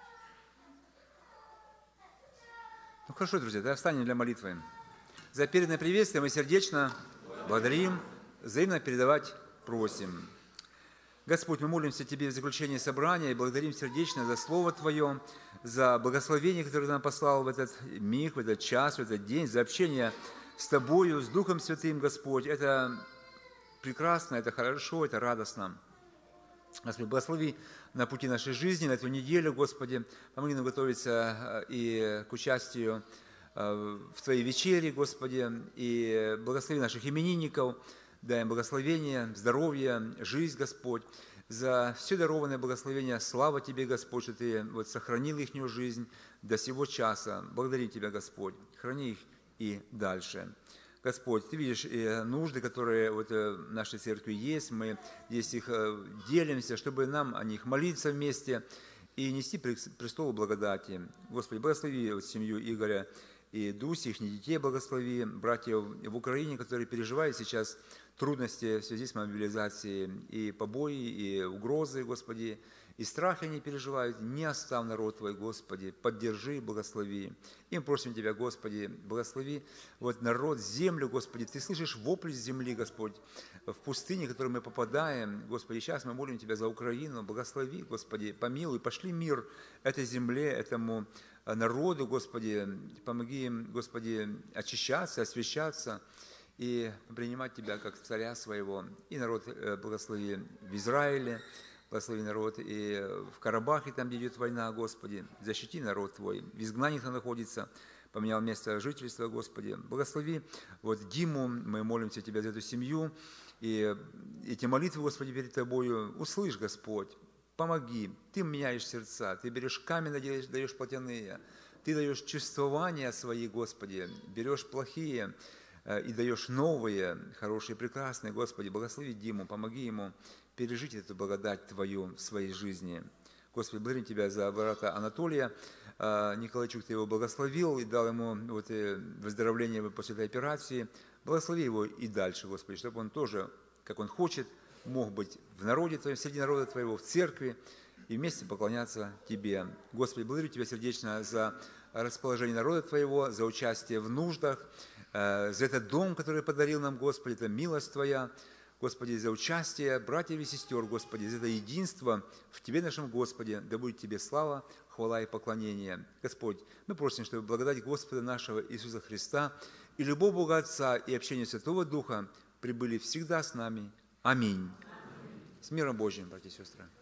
Ну хорошо, друзья, да, встанем для молитвы. За переданное приветствие мы сердечно благодарим, взаимно передавать просим. Господь, мы молимся Тебе в заключении собрания и благодарим сердечно за Слово Твое, за благословение, которое Ты нам послал в этот миг, в этот час, в этот день, за общение с Тобою, с Духом Святым, Господь. Это прекрасно, это хорошо, это радостно. Господи, благослови на пути нашей жизни, на эту неделю, Господи. Помоги нам готовиться и к участию в Твоей вечере, Господи, и благослови наших именинников, дай им благословение, здоровье, жизнь, Господь, за все дарованное благословение. Слава Тебе, Господь, что Ты сохранил их жизнь до сего часа. Благодарим Тебя, Господь, храни их и дальше. Господь, Ты видишь нужды, которые в нашей церкви есть, мы здесь их делимся, чтобы нам о них молиться вместе и нести престолу благодати. Господи, благослови семью Игоря и Дуси, их детей благослови, братьев в Украине, которые переживают сейчас трудности в связи с мобилизацией, и побои, и угрозы, Господи, и страхи они переживают. Не оставь народ Твой, Господи, поддержи, благослови. И мы просим Тебя, Господи, благослови народ, землю, Господи. Ты слышишь вопли земли, Господь, в пустыне, в которую мы попадаем. Господи, сейчас мы молим Тебя за Украину. Благослови, Господи, помилуй, пошли мир этой земле, этому народу, Господи. Помоги им, Господи, очищаться, освящаться и принимать Тебя как царя своего. И народ благослови в Израиле, благослови народ и в Карабахе, там, где идет война, Господи. Защити народ Твой. В изгнании кто находится, поменял место жительства, Господи. Благослови Диму, мы молимся Тебя за эту семью. И эти молитвы, Господи, перед Тобою услышь, Господь. Помоги. Ты меняешь сердца, Ты берешь камень, даешь плотяные. Ты даешь чувствования свои, Господи. Берешь плохие и даешь новые, хорошие, прекрасные, Господи. Благослови Диму, помоги ему пережить эту благодать Твою в своей жизни. Господи, благодарим Тебя за брата Анатолия Николайчук, Ты его благословил и дал ему выздоровление после этой операции. Благослови его и дальше, Господи, чтобы он тоже, как он хочет, мог быть в народе Твоем, среди народа Твоего, в церкви и вместе поклоняться Тебе. Господи, благодарю Тебя сердечно за расположение народа Твоего, за участие в нуждах, за этот дом, который подарил нам, Господи, это милость Твоя. Господи, за участие братьев и сестер, Господи, за это единство в Тебе, нашем Господе, да будет Тебе слава, хвала и поклонение. Господь, мы просим, чтобы благодать Господа нашего Иисуса Христа и любовь Бога Отца и общение Святого Духа прибыли всегда с нами. Аминь. С миром Божьим, братья и сестры.